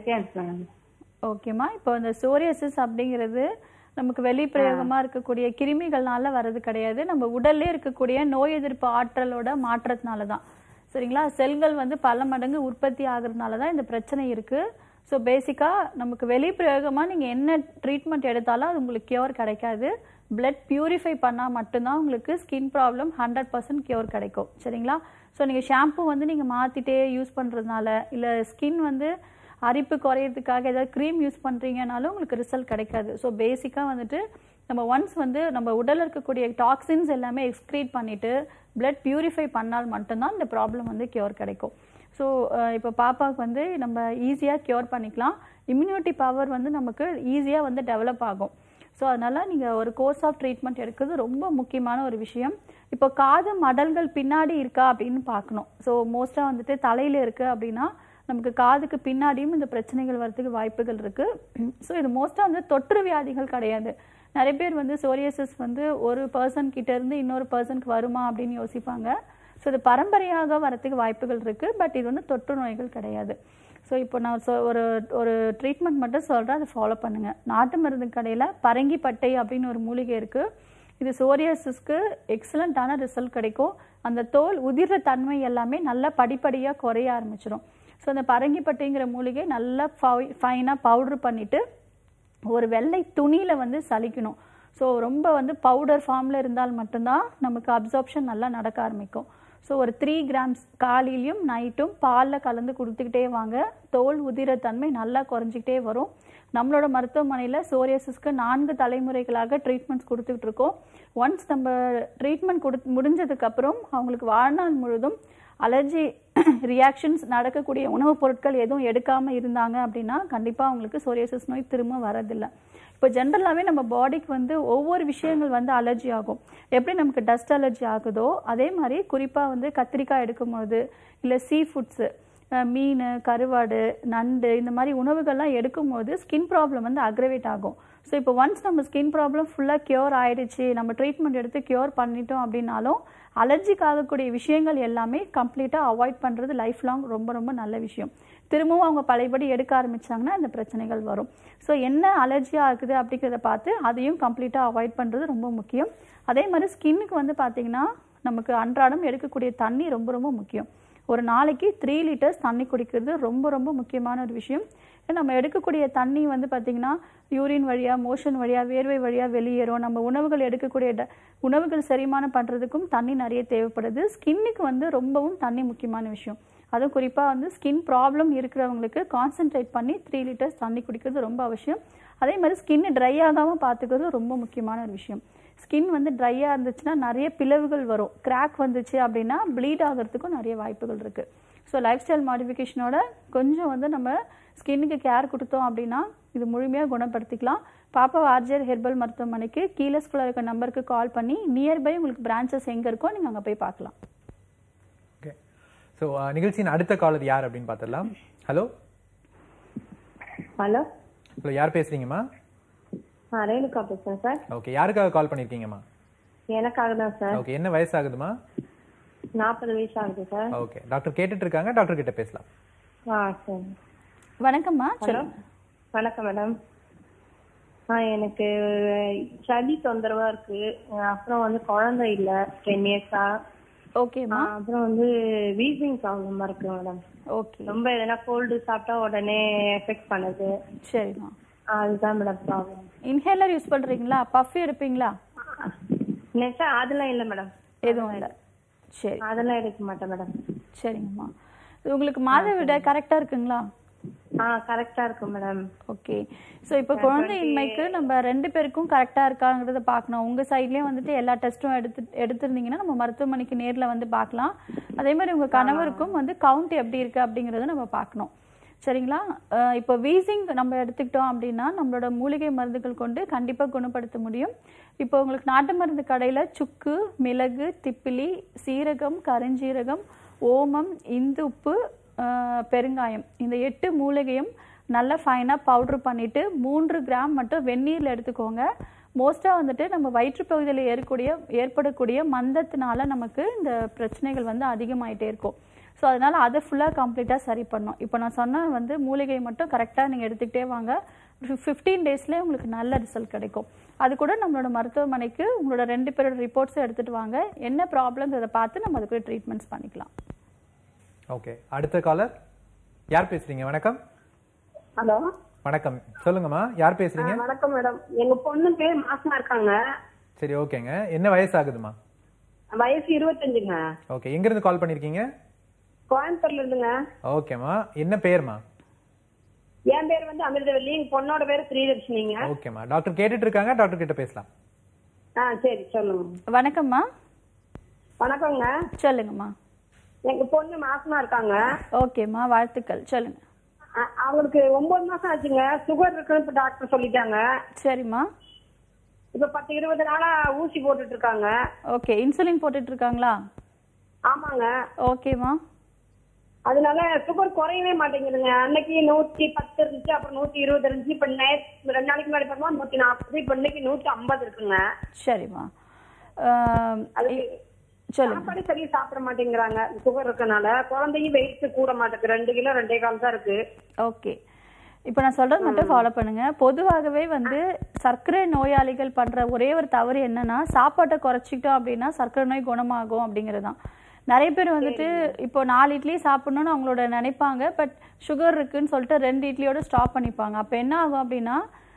[SPEAKER 2] ஓகேம்மா. இப்போ இந்த சோரியாசிஸ் அப்படிங்கிறது நமக்கு வெளிப்பிரயோகமா இருக்கக்கூடிய கிருமிகள்னால வர்றது கிடையாது. நம்ம உடல்ல இருக்கக்கூடிய நோய் எதிர்ப்பு ஆற்றலோட மாற்றத்தினால தான். சரிங்களா? செல்கள் வந்து பல மடங்கு உற்பத்தி ஆகுறதுனால தான் இந்த பிரச்சனை இருக்கு. ஸோ பேசிக்காக நமக்கு வெளிப்பிரயோகமாக நீங்கள் என்ன ட்ரீட்மெண்ட் எடுத்தாலும் அது உங்களுக்கு கியூர் கிடைக்காது. பிளட் பியூரிஃபை பண்ணால் மட்டும்தான் உங்களுக்கு ஸ்கின் ப்ராப்ளம் 100% கியூர் கிடைக்கும். சரிங்களா? ஸோ நீங்கள் ஷாம்பு வந்து நீங்கள் மாற்றிட்டே யூஸ் பண்ணுறதுனால, இல்லை ஸ்கின் வந்து அரிப்பு குறையிறதுக்காக ஏதாவது க்ரீம் யூஸ் பண்ணுறீங்கனாலும் உங்களுக்கு ரிசல்ட் கிடைக்காது. ஸோ பேசிக்காக வந்துட்டு நம்ம ஒன்ஸ் வந்து நம்ம உடலில் இருக்கக்கூடிய டாக்ஸின்ஸ் எல்லாமே எக்ஸ்க்ரீட் பண்ணிவிட்டு பிளட் பியூரிஃபை பண்ணால் மட்டும்தான் இந்த ப்ராப்ளம் வந்து கியூர் கிடைக்கும். ஸோ இப்போ பாப்பாவுக்கு வந்து நம்ம ஈஸியாக கியூர் பண்ணிக்கலாம். இம்யூனிட்டி பவர் வந்து நமக்கு ஈஸியாக வந்து டெவலப் ஆகும். ஸோ அதனால் நீங்கள் ஒரு கோர்ஸ் ஆஃப் ட்ரீட்மெண்ட் எடுக்கிறது ரொம்ப முக்கியமான ஒரு விஷயம். இப்போ காது மடல்கள் பின்னாடி இருக்கா அப்படின்னு பார்க்கணும். ஸோ மோஸ்ட்டாக வந்துட்டு தலையில் இருக்குது அப்படின்னா நமக்கு காதுக்கு பின்னாடியும் இந்த பிரச்சனைகள் வரதுக்கு வாய்ப்புகள் இருக்குது. ஸோ இது மோஸ்ட்டாக வந்து தொற்று வியாதிகள் கிடையாது. நிறைய பேர் வந்து சோரியாசிஸ் வந்து ஒரு பர்சன் கிட்ட இருந்து இன்னொரு பர்சனுக்கு வருமா அப்படின்னு யோசிப்பாங்க. ஸோ இது பரம்பரையாக வரத்துக்கு வாய்ப்புகள் இருக்குது. பட் இது வந்து தொற்று நோய்கள் கிடையாது. ஸோ இப்போ நான் ஒரு ட்ரீட்மெண்ட் மட்டும் சொல்கிறேன், அதை ஃபாலோ பண்ணுங்கள். நாட்டு மருந்து கடையில் பரங்கிப்பட்டை அப்படின்னு ஒரு மூலிகை இருக்குது. இது சோரியாசிஸ்க்கு எக்ஸலண்ட்டான ரிசல்ட் கிடைக்கும். அந்த தோல் உதிர்ற தன்மை எல்லாமே நல்லா படிப்படியாக குறைய ஆரம்பிச்சிடும். ஸோ அந்த பரங்கிப்பட்டைங்கிற மூலிகை நல்லா ஃபைனாக பவுட்ரு பண்ணிவிட்டு ஒரு வெள்ளை துணியில் வந்து சலிக்கணும். ஸோ ரொம்ப வந்து பவுடர் ஃபார்மில் இருந்தால் மட்டும்தான் நமக்கு அப்சார்ப்ஷன் நல்லா நடக்க ஆரம்பிக்கும். ஸோ ஒரு 3 கிராம்ஸ் காலையிலையும் நைட்டும் பாலில் கலந்து கொடுத்துக்கிட்டே வாங்க. தோல் உதிர தன்மை நல்லா குறைஞ்சிக்கிட்டே வரும். நம்மளோட மருத்துவமனையில் சோரியாசிஸ்க்கு 4 தலைமுறைகளாக ட்ரீட்மெண்ட்ஸ் கொடுத்துக்கிட்டு இருக்கோம். ஒன்ஸ் நம்ம ட்ரீட்மெண்ட் முடிஞ்சதுக்கப்புறம் அவங்களுக்கு வாழ்நாள் முழுதும் அலர்ஜி ரியாக்ஷன்ஸ் நடக்கக்கூடிய உணவுப் பொருட்கள் எதுவும் எடுக்காமல் இருந்தாங்க அப்படின்னா கண்டிப்பாக அவங்களுக்கு சோரியாசிஸ் நோய் திரும்ப வரதில்லை. இப்போ ஜென்ரலாகவே நம்ம பாடிக்கு வந்து ஒவ்வொரு விஷயங்கள் வந்து அலர்ஜி ஆகும். எப்படி நமக்கு டஸ்ட் அலர்ஜி ஆகுதோ அதே மாதிரி குறிப்பாக வந்து கத்திரிக்காய் எடுக்கும்போது, இல்லை சீ ஃபுட்ஸு, மீன், கருவாடு, நண்டு இந்த மாதிரி உணவுகள்லாம் எடுக்கும்போது ஸ்கின் ப்ராப்ளம் வந்து அக்ரவேட் ஆகும். ஸோ இப்போ ஒன்ஸ் நம்ம ஸ்கின் ப்ராப்ளம் ஃபுல்லாக கியூர் ஆகிடுச்சு, நம்ம ட்ரீட்மெண்ட் எடுத்து கியூர் பண்ணிட்டோம் அப்படின்னாலும் அலர்ஜிக்கு ஆகக்கூடிய விஷயங்கள் எல்லாமே கம்ப்ளீட்டாக அவாய்ட் பண்ணுறது லைஃப் லாங் ரொம்ப ரொம்ப நல்ல விஷயம். திரும்பவும் அவங்க பழையபடி எடுக்க ஆரம்பித்தாங்கன்னா இந்த பிரச்சனைகள் வரும். ஸோ என்ன அலர்ஜியாக இருக்குது அப்படிங்கிறத பார்த்து அதையும் கம்ப்ளீட்டாக அவாய்ட் பண்ணுறது ரொம்ப முக்கியம். அதே மாதிரி ஸ்கின்னுக்கு வந்து பார்த்திங்கன்னா நமக்கு அன்றாடம் எடுக்கக்கூடிய தண்ணி ரொம்ப ரொம்ப முக்கியம். ஒரு நாளைக்கு 3 லிட்டர்ஸ் தண்ணி குடிக்கிறது ரொம்ப ரொம்ப முக்கியமான ஒரு விஷயம். நம்ம எடுக்கக்கூடிய தண்ணி வந்து பார்த்திங்கன்னா யூரின் வழியாக, மோஷன் வழியாக, வேர்வை வழியாக வெளியேறும். நம்ம உணவுகள் எடுக்கக்கூடிய உணவுகள் செரிமானம் பண்ணுறதுக்கும் தண்ணி நிறைய தேவைப்படுது. ஸ்கின்னுக்கு வந்து ரொம்பவும் தண்ணி முக்கியமான விஷயம். அதுவும் குறிப்பாக வந்து ஸ்கின் ப்ராப்ளம் இருக்கிறவங்களுக்கு கான்சென்ட்ரேட் பண்ணி 3 லிட்டர்ஸ் தண்ணி குடிக்கிறது ரொம்ப அவசியம். அதே மாதிரி ஸ்கின்னு ட்ரை ஆகாமல் பார்த்துக்கிறது ரொம்ப முக்கியமான ஒரு விஷயம். ஸ்கின் வந்து ட்ரையாக இருந்துச்சுன்னா நிறைய பிளவுகள் வரும். கிராக் வந்துச்சு அப்படின்னா ப்ளீட் ஆகிறதுக்கும் நிறைய வாய்ப்புகள் இருக்குது. ஸோ லைஃப் ஸ்டைல் மாடிஃபிகேஷனோட கொஞ்சம் வந்து நம்ம ஸ்கின்னுக்கு கேர் கொடுத்தோம் அப்படின்னா இது முழுமையாக குணப்படுத்திக்கலாம். பாப்பா ஆர்ஜர் ஹெர்பல் மருத்துவமனைக்கு கீழே ஸ்கூலில் இருக்க நம்பருக்கு கால் பண்ணி நியர்பை உங்களுக்கு பிரான்ச்சஸ் எங்கே இருக்கோ நீங்கள் அங்கே போய் பார்க்கலாம்.
[SPEAKER 1] ஓகே. ஸோ நிகழ்ச்சியின் அடுத்த காலர் யார் அப்படின்னு பார்த்துடலாம். ஹலோ
[SPEAKER 6] ஹலோ
[SPEAKER 1] ஹலோ யார் பேசுறீங்கம்மா?
[SPEAKER 6] ரேணுகா பேசுறேன் சார்.
[SPEAKER 1] ஓகே. யாருக்காக கால் பண்ணிருக்கீங்கம்மா?
[SPEAKER 6] எனக்காக தான் சார்.
[SPEAKER 1] ஓகே. என்ன வயசு ஆகுதுமா?
[SPEAKER 6] 40 வயசு ஆகுது சார்.
[SPEAKER 1] ஓகே. டாக்டர் கேட்டுட்டு இருக்காங்க, டாக்டர் கிட்ட பேசலாம்.
[SPEAKER 6] சரி.
[SPEAKER 2] வணக்கம்மா.
[SPEAKER 6] வணக்கம் மேடம். எனக்கு சளி தொந்தரவா இருக்கு. அப்புறம் வந்து குழந்தை இல்ல 10 இயர்ஸா.
[SPEAKER 2] ஓகேம்மா.
[SPEAKER 6] அப்புறம் வந்து வீசிங் ப்ராப்ளமா இருக்கு மேடம்.
[SPEAKER 2] ஓகே.
[SPEAKER 6] ரொம்ப எதனா கோல்டு சாப்பிட்டா உடனே எஃபெக்ட் பண்ணுது.
[SPEAKER 2] சரிம்மா.
[SPEAKER 6] அதுதான் மேடம் ப்ராப்ளம்.
[SPEAKER 2] இன்ஹேலர் யூஸ் பண்றீங்களா? பஃப் எடுப்பீங்களா?
[SPEAKER 6] அதெல்லாம் இல்ல மேடம்.
[SPEAKER 2] எதுவும் இல்லை. சரி,
[SPEAKER 6] அதெல்லாம் எடுக்க மாட்டேன் மேடம்.
[SPEAKER 2] சரிங்கம்மா. உங்களுக்கு மாதவிடாய் கரெக்டா இருக்குங்களா?
[SPEAKER 6] கரெக்டா இருக்கு மேடம்.
[SPEAKER 2] ஓகே. ஸோ இப்போ குழந்தையின்மைக்கு நம்ம 2 பேருக்கும் கரெக்டாக இருக்காங்கிறத பார்க்கணும். உங்கள் சைட்லேயும் வந்துட்டு எல்லா டெஸ்ட்டும் எடுத்திருந்தீங்கன்னா நம்ம மருத்துவமனைக்கு நேரில் வந்து பார்க்கலாம். அதே மாதிரி உங்கள் கணவருக்கும் வந்து கவுண்ட் எப்படி இருக்குது அப்படிங்கிறத நம்ம பார்க்கணும். சரிங்களா? இப்போ வீசிங் நம்ம எடுத்துக்கிட்டோம் அப்படின்னா நம்மளோட மூலிகை மருந்துகள் கொண்டு கண்டிப்பாக குணப்படுத்த முடியும். இப்போ உங்களுக்கு நாட்டு மருந்து கடையில் சுக்கு, மிளகு, திப்பிலி, சீரகம், கருஞ்சீரகம், ஓமம், இந்துப்பு, பெருங்காயம், இந்த 8 மூலிகையும் நல்லா ஃபைனாக பவுட்ரு பண்ணிவிட்டு 3 கிராம் மட்டும் வெந்நீரில் எடுத்துக்கோங்க. மோஸ்ட்டாக வந்துட்டு நம்ம வயிற்றுப்பகுதியில் ஏற்படக்கூடிய மந்தத்தினால நமக்கு இந்த பிரச்சனைகள் வந்து அதிகமாயிட்டே இருக்கும். ஸோ அதனால் அதை ஃபுல்லாக கம்ப்ளீட்டாக சரி பண்ணோம். இப்போ நான் சொன்ன வந்து மூலிகை மட்டும் கரெக்டாக நீங்கள் எடுத்துக்கிட்டே வாங்க. 15 டேஸ்லேயே உங்களுக்கு நல்ல ரிசல்ட் கிடைக்கும். அது கூட நம்மளோட மருத்துவமனைக்கு உங்களோட 2 பேரோட ரிப்போர்ட்ஸை எடுத்துகிட்டு வாங்க. என்ன ப்ராப்ளம்ன்றதை பார்த்து நம்ம அதுக்கு ட்ரீட்மெண்ட்ஸ் பண்ணிக்கலாம்.
[SPEAKER 1] ஓகே, அடுத்த காலர் யார் பேசுறீங்க? வணக்கம்.
[SPEAKER 6] ஹலோ,
[SPEAKER 1] வணக்கம், சொல்லுங்கம்மா, யார் பேசுறீங்க?
[SPEAKER 6] வணக்கம் மேடம். எங்க பொண்ணுக்கு மாசமா இருக்காங்க.
[SPEAKER 1] சரி, ஓகேங்க. என்ன வயசு ஆகுதுமா?
[SPEAKER 6] வயசு 25ங்க.
[SPEAKER 1] ஓகே, எங்க இருந்து கால் பண்ணிருக்கீங்க?
[SPEAKER 6] கோயம்புத்தூர்ல இருந்துங்க.
[SPEAKER 1] ஓகேம்மா, என்ன பேர்மா?
[SPEAKER 6] என் பேர் வந்து அமிர்தவல்லி, எங்க பொண்ணோட பேரு ஸ்ரீலட்சுமிங்க.
[SPEAKER 1] ஓகேம்மா, டாக்டர் கேட்டுட்டு இருக்காங்க, டாக்டர் கிட்ட பேசலாம்.
[SPEAKER 6] சரி, சொல்லுங்க.
[SPEAKER 2] வணக்கம்மா.
[SPEAKER 6] வணக்கங்க.
[SPEAKER 2] சொல்லுங்கம்மா.
[SPEAKER 6] எங்க பொண்ணு மாசமா இருக்காங்க.
[SPEAKER 2] ஓகேம்மா, வாழ்த்துக்கள், சொல்லுங்க.
[SPEAKER 6] அவங்களுக்கு 9 மாசம் ஆச்சுங்க. சுகர் இருக்குன்னு இப்ப டாக்டர் சொல்லிட்டாங்க.
[SPEAKER 2] சரிம்மா.
[SPEAKER 6] இப்ப 10-20 நாளா ஊசி போட்டுட்டு இருக்காங்க.
[SPEAKER 2] ஓகே, இன்சுலின் போட்டுட்டு இருக்காங்களா?
[SPEAKER 6] ஆமாங்க.
[SPEAKER 2] ஓகேம்மா.
[SPEAKER 6] அதனால சுகர் குறையவே மாட்டேங்குதுங்க. அன்னைக்கு 110 இருந்துச்சு, அப்புறம் 120 இருந்துச்சு. இப்ப 2 நாளைக்கு முன்னாடி பார்த்தா 140, இப்ப இன்னைக்கு 150 இருக்குங்க.
[SPEAKER 2] சரிம்மா,
[SPEAKER 6] சாப்பாடு சரியா சாப்பிட மாட்டேங்கிறாங்க சுகர் இருக்கனால. குழந்தையும் வெயிட் கூட மாட்டேங்குது. 2 கிலோ 2.25 தான் இருக்கு.
[SPEAKER 2] ஓகே, இப்போ நான் சொல்றது மட்டும் ஃபாலோ பண்ணுங்க. பொதுவாகவே வந்து சர்க்கரை நோயாளிகள் பண்ற ஒரே ஒரு தவறு என்னன்னா, சாப்பாட்டை குறைச்சிக்கிட்டோம் அப்படின்னா சர்க்கரை நோய் குணமாகும் அப்படிங்கிறது தான். நிறைய பேர் வந்துட்டு இப்போ 4 இட்லி சாப்பிடணும்னு அவங்களோட நினைப்பாங்க. பட் சுகர் இருக்குன்னு சொல்லிட்டு 2 இட்லியோட ஸ்டாப் பண்ணிப்பாங்க. அப்போ என்ன ஆகும் அப்படின்னா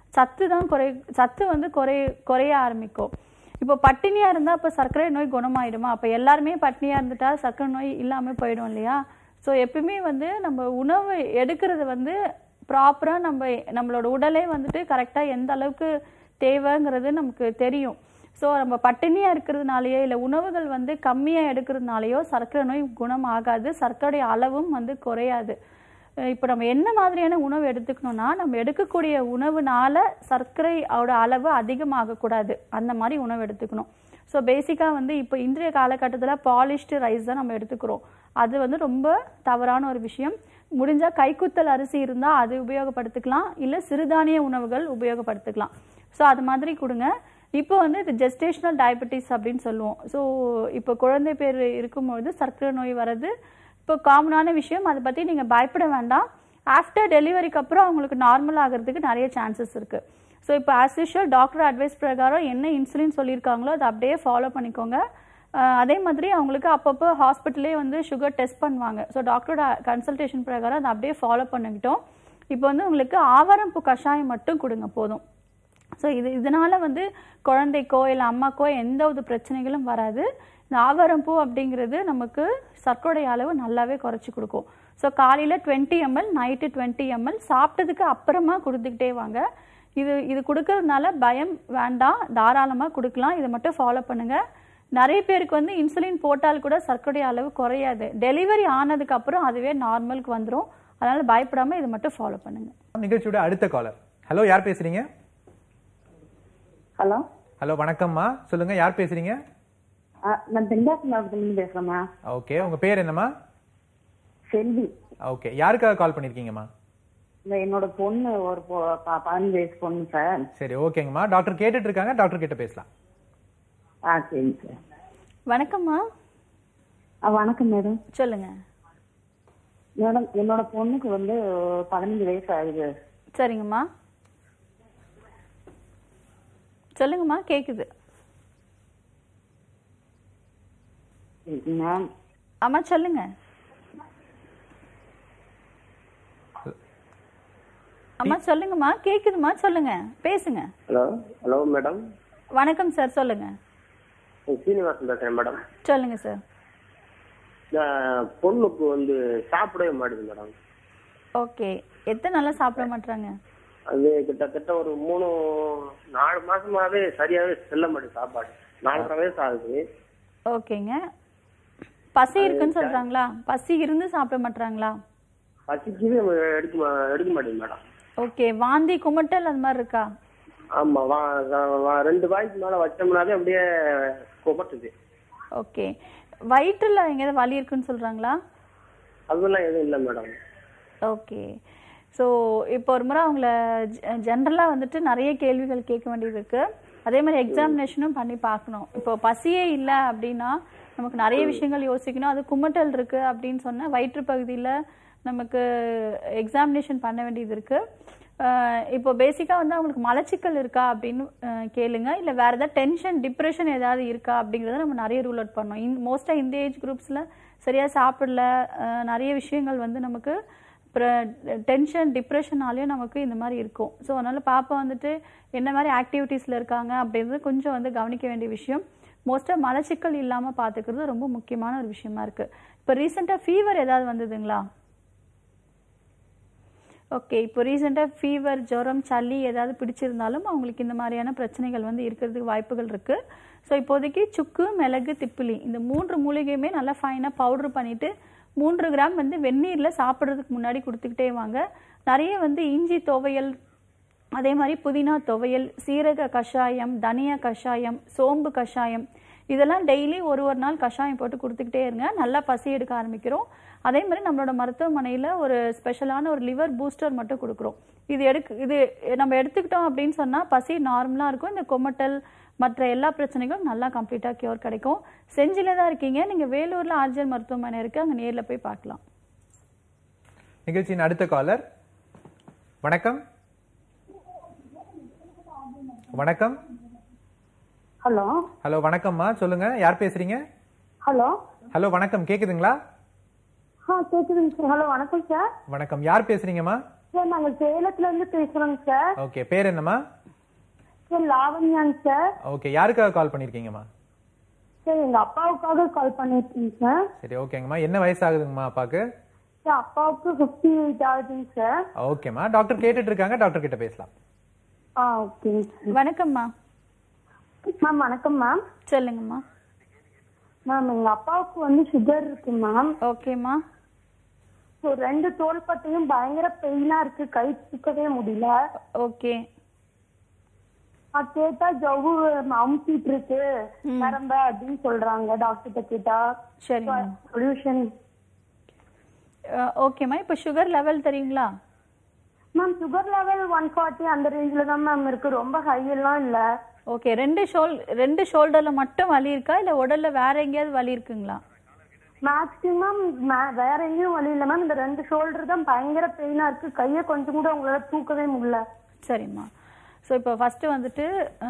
[SPEAKER 2] சத்து வந்து குறைய ஆரம்பிக்கும். இப்போ பட்டினியா இருந்தா இப்போ சர்க்கரை நோய் குணமாயிடுமா? அப்போ எல்லாருமே பட்டினியா இருந்துட்டா சர்க்கரை நோய் இல்லாம போயிடும் இல்லையா? ஸோ எப்பயுமே வந்து நம்ம உணவு எடுக்கிறது வந்து ப்ராப்பரா நம்மளோட உடலே வந்துட்டு கரெக்டா எந்த அளவுக்கு தேவைங்கிறது நமக்கு தெரியும். ஸோ நம்ம பட்டினியா இருக்கிறதுனாலயோ இல்லை உணவுகள் வந்து கம்மியா எடுக்கிறதுனாலயோ சர்க்கரை நோய் குணம் ஆகாது, சர்க்கரை அளவும் வந்து குறையாது. இப்போ நம்ம என்ன மாதிரியான உணவு எடுத்துக்கணும்னா, நம்ம எடுக்கக்கூடிய உணவுனால சர்க்கரையோட அளவு அதிகமாகக்கூடாது, அந்த மாதிரி உணவு எடுத்துக்கணும். ஸோ பேசிக்காக வந்து இப்போ இன்றைய காலகட்டத்தில் பாலிஷ்டு ரைஸ் தான் நம்ம எடுத்துக்கிறோம். அது வந்து ரொம்ப தவறான ஒரு விஷயம். முடிஞ்சால் கைக்குத்தல் அரிசி இருந்தால் அது உபயோகப்படுத்திக்கலாம், இல்லை சிறுதானிய உணவுகள் உபயோகப்படுத்திக்கலாம். ஸோ அது மாதிரி கொடுங்க. இப்போ வந்து இது ஜெஸ்டேஷனல் டயபெட்டிஸ் அப்படின்னு சொல்லுவோம். ஸோ இப்போ குழந்தை பேர் இருக்கும்பொழுது சர்க்கரை நோய் வர்றது இப்போ காமனான விஷயம். அதை பற்றி நீங்கள் பயப்பட வேண்டாம். ஆஃப்டர் டெலிவரிக்கு அப்புறம் அவங்களுக்கு நார்மல் ஆகிறதுக்கு நிறைய சான்சஸ் இருக்குது. ஸோ இப்போ ஆஸ் யூஷுவல் டாக்டர் அட்வைஸ் பிரகாரம் என்ன இன்சுலின் சொல்லியிருக்காங்களோ அதை அப்படியே ஃபாலோ பண்ணிக்கோங்க. அதே மாதிரி அவங்களுக்கு அப்பப்போ ஹாஸ்பிட்டலே வந்து சுகர் டெஸ்ட் பண்ணுவாங்க. ஸோ டாக்டரோட கன்சல்டேஷன் பிரகாரம் அதை அப்படியே ஃபாலோ பண்ணிக்கிட்டோம். இப்போ வந்து உங்களுக்கு ஆவாரம்பூ கஷாயம் மட்டும் கொடுங்க போதும். ஸோ இதனால வந்து குழந்தைக்கோ இல்லை அம்மாக்கோ எந்த ஒரு பிரச்சனைகளும் வராது. இந்த ஆவாரம்பூ அப்படிங்கிறது நமக்கு சர்க்கரை அளவு நல்லாவே குறைச்சி கொடுக்கும். ஸோ காலையில் 20 ml, நைட்டு 20 ml, சாப்பிட்டதுக்கு அப்புறமா கொடுத்துக்கிட்டே வாங்க. இது கொடுக்கறதுனால பயம் வேண்டாம், தாராளமாக கொடுக்கலாம். இதை மட்டும் ஃபாலோ பண்ணுங்கள். நிறைய பேருக்கு வந்து இன்சுலின் போட்டால் கூட சர்க்கரை அளவு குறையாது. டெலிவரி ஆனதுக்கு அப்புறம் அதுவே நார்மலுக்கு வந்துடும். அதனால பயப்படாமல் இதை மட்டும் ஃபாலோ பண்ணுங்க.
[SPEAKER 1] நிகழ்ச்சியோட அடுத்த காலர். ஹலோ, யார் பேசுறீங்க?
[SPEAKER 7] ஹலோ.
[SPEAKER 1] ஹலோ, வணக்கம்மா, சொல்லுங்க, யார் பேசுறீங்க?
[SPEAKER 7] நான் தென்காசி மாவட்டத்திலிருந்து பேசுறேம்மா.
[SPEAKER 1] ஓகே, உங்க பேர் என்னம்மா?
[SPEAKER 7] செல்வி.
[SPEAKER 1] ஓகே, யாருக்காக கால் பண்ணிருக்கீங்கம்மா?
[SPEAKER 7] என்னோட பொண்ணு ஒரு 15 வயசு பொண்ணு சார்.
[SPEAKER 1] சரி, ஓகேங்கம்மா, டாக்டர் கேட்டுட்டு இருக்காங்க, டாக்டர் கிட்ட பேசலாம்.
[SPEAKER 7] சரிங்க சார்.
[SPEAKER 2] வணக்கம்மா.
[SPEAKER 7] வணக்கம் மேடம்.
[SPEAKER 2] சொல்லுங்க
[SPEAKER 7] மேடம். என்னோட பொண்ணுக்கு வந்து 15 வயசு ஆகுது.
[SPEAKER 2] சரிங்கம்மா, சொல்லுங்கம்மா, கேக்குது.
[SPEAKER 7] மேம்.
[SPEAKER 2] அம்மா சொல்லுங்க. அம்மா சொல்லுங்கம்மா, கேக்குதுமா, சொல்லுங்க, பேசுங்க.
[SPEAKER 5] ஹலோ. Hello madam.
[SPEAKER 2] வணக்கம் சார், சொல்லுங்க.
[SPEAKER 5] சீனிவாசன் பேசுறேன் மேடம்.
[SPEAKER 2] சொல்லுங்க சார்.
[SPEAKER 5] பொண்ணுக்கு வந்து சாப்பிடவே மாட்டேங்குது மேடம்.
[SPEAKER 2] ஓகே, எத்தனை நாளா சாப்பிட மாட்டாங்க?
[SPEAKER 5] அது கிட்டத்தட்ட ஒரு 3-4 மாசமாவே சரியாவே செல்ல மாட்டேங்குது சாப்பாடு. 4.5 வயசு ஆகுது.
[SPEAKER 2] ஓகேங்க. பசி இருக்குன்னு சொல்றாங்களா? பசி இருந்து சாப்பிட மாட்டாங்களா?
[SPEAKER 5] பசிக்குது, எடுக்க மாட்டேங்குது மேடம்.
[SPEAKER 2] ஓகே, வாந்தி குமட்டல் அது மாதிரி இருக்கா?
[SPEAKER 5] ஆமா, 2 வாய்க்கு மேல வச்சோம்னாலே அப்படியே குமட்டுது.
[SPEAKER 2] ஓகே, வயிற்றுல எங்கேயாவது வலி இருக்குன்னு சொல்றாங்களா?
[SPEAKER 5] அதெல்லாம் எதுவும் இல்லை மேடம்.
[SPEAKER 2] ஓகே. ஸோ இப்போ ஒரு முறை அவங்கள ஜென்ரலாக வந்துட்டு நிறைய கேள்விகள் கேட்க வேண்டியது இருக்கு. அதே மாதிரி எக்ஸாமினேஷனும் பண்ணி பார்க்கணும். இப்போ பசியே இல்லை அப்படின்னா நமக்கு நிறைய விஷயங்கள் யோசிக்கணும். அது குமட்டல் இருக்கு அப்படின்னு சொன்ன வயிற்று பகுதியில் நமக்கு எக்ஸாமினேஷன் பண்ண வேண்டியது இருக்கு. இப்போ பேசிக்காக வந்து அவங்களுக்கு மலச்சிக்கல் இருக்கா அப்படின்னு கேளுங்க. இல்லை வேற ஏதாவது டென்ஷன் டிப்ரெஷன் ஏதாவது இருக்கா அப்படிங்கிறத நம்ம நிறைய ரூல் அவுட் பண்ணோம். மோஸ்ட்டாக இந்த ஏஜ் குரூப்ஸில் சரியாக சாப்பிடல, நிறைய விஷயங்கள் வந்து நமக்கு டென்ஷன் டிப்ரெஷனாலேயும் நமக்கு இந்த மாதிரி இருக்கும். ஸோ அதனால பாப்பா வந்துட்டு என்ன மாதிரி ஆக்டிவிட்டீஸில் இருக்காங்க அப்படின்றது கொஞ்சம் வந்து கவனிக்க வேண்டிய விஷயம். மோஸ்ட்டாக மலச்சிக்கல் இல்லாமல் பார்த்துக்கிறது ரொம்ப முக்கியமான ஒரு விஷயமா இருக்கு. இப்போ ரீசெண்டாக ஃபீவர் ஏதாவது வந்ததுங்களா? ஓகே. இப்போ ரீசெண்டாக ஃபீவர், ஜுரம், சளி ஏதாவது பிடிச்சிருந்தாலும் அவங்களுக்கு இந்த மாதிரியான பிரச்சனைகள் வந்து இருக்கிறதுக்கு வாய்ப்புகள் இருக்கு. ஸோ இப்போதைக்கு சுக்கு, மிளகு, திப்பிலி இந்த 3 மூலிகையுமே நல்லா ஃபைனாக பவுட்ரு பண்ணிட்டு 3 கிராம் வந்து வெந்நீரில் சாப்பிட்றதுக்கு முன்னாடி கொடுத்துக்கிட்டே வாங்க. நிறைய வந்து இஞ்சி துவையல், அதே மாதிரி புதினா துவையல், சீரக கஷாயம், தனியா கஷாயம், சோம்பு கஷாயம் இதெல்லாம் டெய்லி ஒரு நாள் கஷாயம் போட்டு கொடுத்துக்கிட்டே இருங்க. நல்லா பசி எடுக்க ஆரம்பிக்கிறோம். அதே மாதிரி நம்மளோட மருத்துவமனையில் ஒரு ஸ்பெஷலான ஒரு லிவர் பூஸ்டர் மட்டும் கொடுக்குறோம். இது நம்ம எடுத்துக்கிட்டோம் அப்படின்னு சொன்னால் பசி நார்மலாக இருக்கும். இந்த கொமட்டல் மற்ற எல்லா பிரச்சனைகளும் நல்லா கம்ப்ளீட்டாக கியூர் கிடைக்கும். செஞ்சில தான் இருக்கீங்க, நீங்கள் வேலூரில் ஆர்ஜிஆர் மருத்துவமனை இருக்குது, அங்கே நேரில் போய் பார்க்கலாம்.
[SPEAKER 1] நிகழ்ச்சியின் அடுத்த காலர். வணக்கம். வணக்கம்.
[SPEAKER 7] ஹலோ.
[SPEAKER 1] ஹலோ வணக்கம்மா, சொல்லுங்க, யார் பேசுறீங்க?
[SPEAKER 7] ஹலோ.
[SPEAKER 1] ஹலோ வணக்கம், கேக்குதுங்களா?
[SPEAKER 7] கேக்குதுங்க சார். ஹலோ வணக்கம் சார்.
[SPEAKER 1] வணக்கம், யார் பேசுறீங்கம்மா?
[SPEAKER 7] சார் நாங்க சேலத்துல இருந்து பேசுறோங்க சார்.
[SPEAKER 1] ஓகே, பேர் என்னம்மா?
[SPEAKER 7] Sir லாவண்யாங்க sir.
[SPEAKER 1] ஓகே, யாருக்காக கால் பண்ணிருக்கீங்கம்மா?
[SPEAKER 7] சார் எங்க அப்பாவுக்காக கால் பண்ணிருக்கீங்க சார்.
[SPEAKER 1] சரி, ஓகேங்கம்மா. என்ன வயசு ஆகுதுங்கம்மா அப்பாவுக்கு?
[SPEAKER 7] சார் அப்பாவுக்கு 58 ஆகுதுங்க சார்.
[SPEAKER 1] ஓகேம்மா, டாக்டர் கேட்டுட்டு இருக்காங்க, டாக்டர் கிட்ட பேசலாம்.
[SPEAKER 7] ஓகேங்க சார்.
[SPEAKER 2] வணக்கம்மா.
[SPEAKER 7] மேம் வணக்கம் மேம்.
[SPEAKER 2] சொல்லுங்கம்மா.
[SPEAKER 7] மேம் எங்க அப்பாவுக்கு வந்து சுகர் இருக்கு மேம்.
[SPEAKER 2] ஓகேம்மா.
[SPEAKER 7] ஸோ 2 தோள்பட்டையும் பயங்கர பெயினா இருக்கு, கை தூக்கவே முடியல.
[SPEAKER 2] ஓகே.
[SPEAKER 7] கேட்டா ஜவ்வு அமுத்திட்டு இருக்கு நரம்ப அப்படின்னு சொல்றாங்க டாக்டர்கிட்ட கேட்டா.
[SPEAKER 2] சரி
[SPEAKER 7] சொல்யூஷன்.
[SPEAKER 2] ஓகேம்மா. இப்போ சுகர் லெவல் தெரியுங்களா?
[SPEAKER 7] மேம் சுகர் லெவல் 140 அந்த ரேஞ்சில தான் மேம் இருக்கு, ரொம்ப ஹை எல்லாம் இல்ல.
[SPEAKER 2] ஓகே. ரெண்டு ஷோல்டர்ல மட்டும் வலி இருக்கா இல்ல உடல்ல வேற எங்கேயாவது வலி இருக்குங்களா?
[SPEAKER 7] மேக்ஸிமம் வேற எங்கேயும் வலி இல்ல மேம், இந்த 2 ஷோல்டர் தான் பயங்கர பெயினா இருக்கு, கையை கொஞ்சம் கூட உங்களால தூக்கவே முடியல.
[SPEAKER 2] சரிம்மா. ஸோ இப்போ ஃபர்ஸ்ட் வந்துட்டு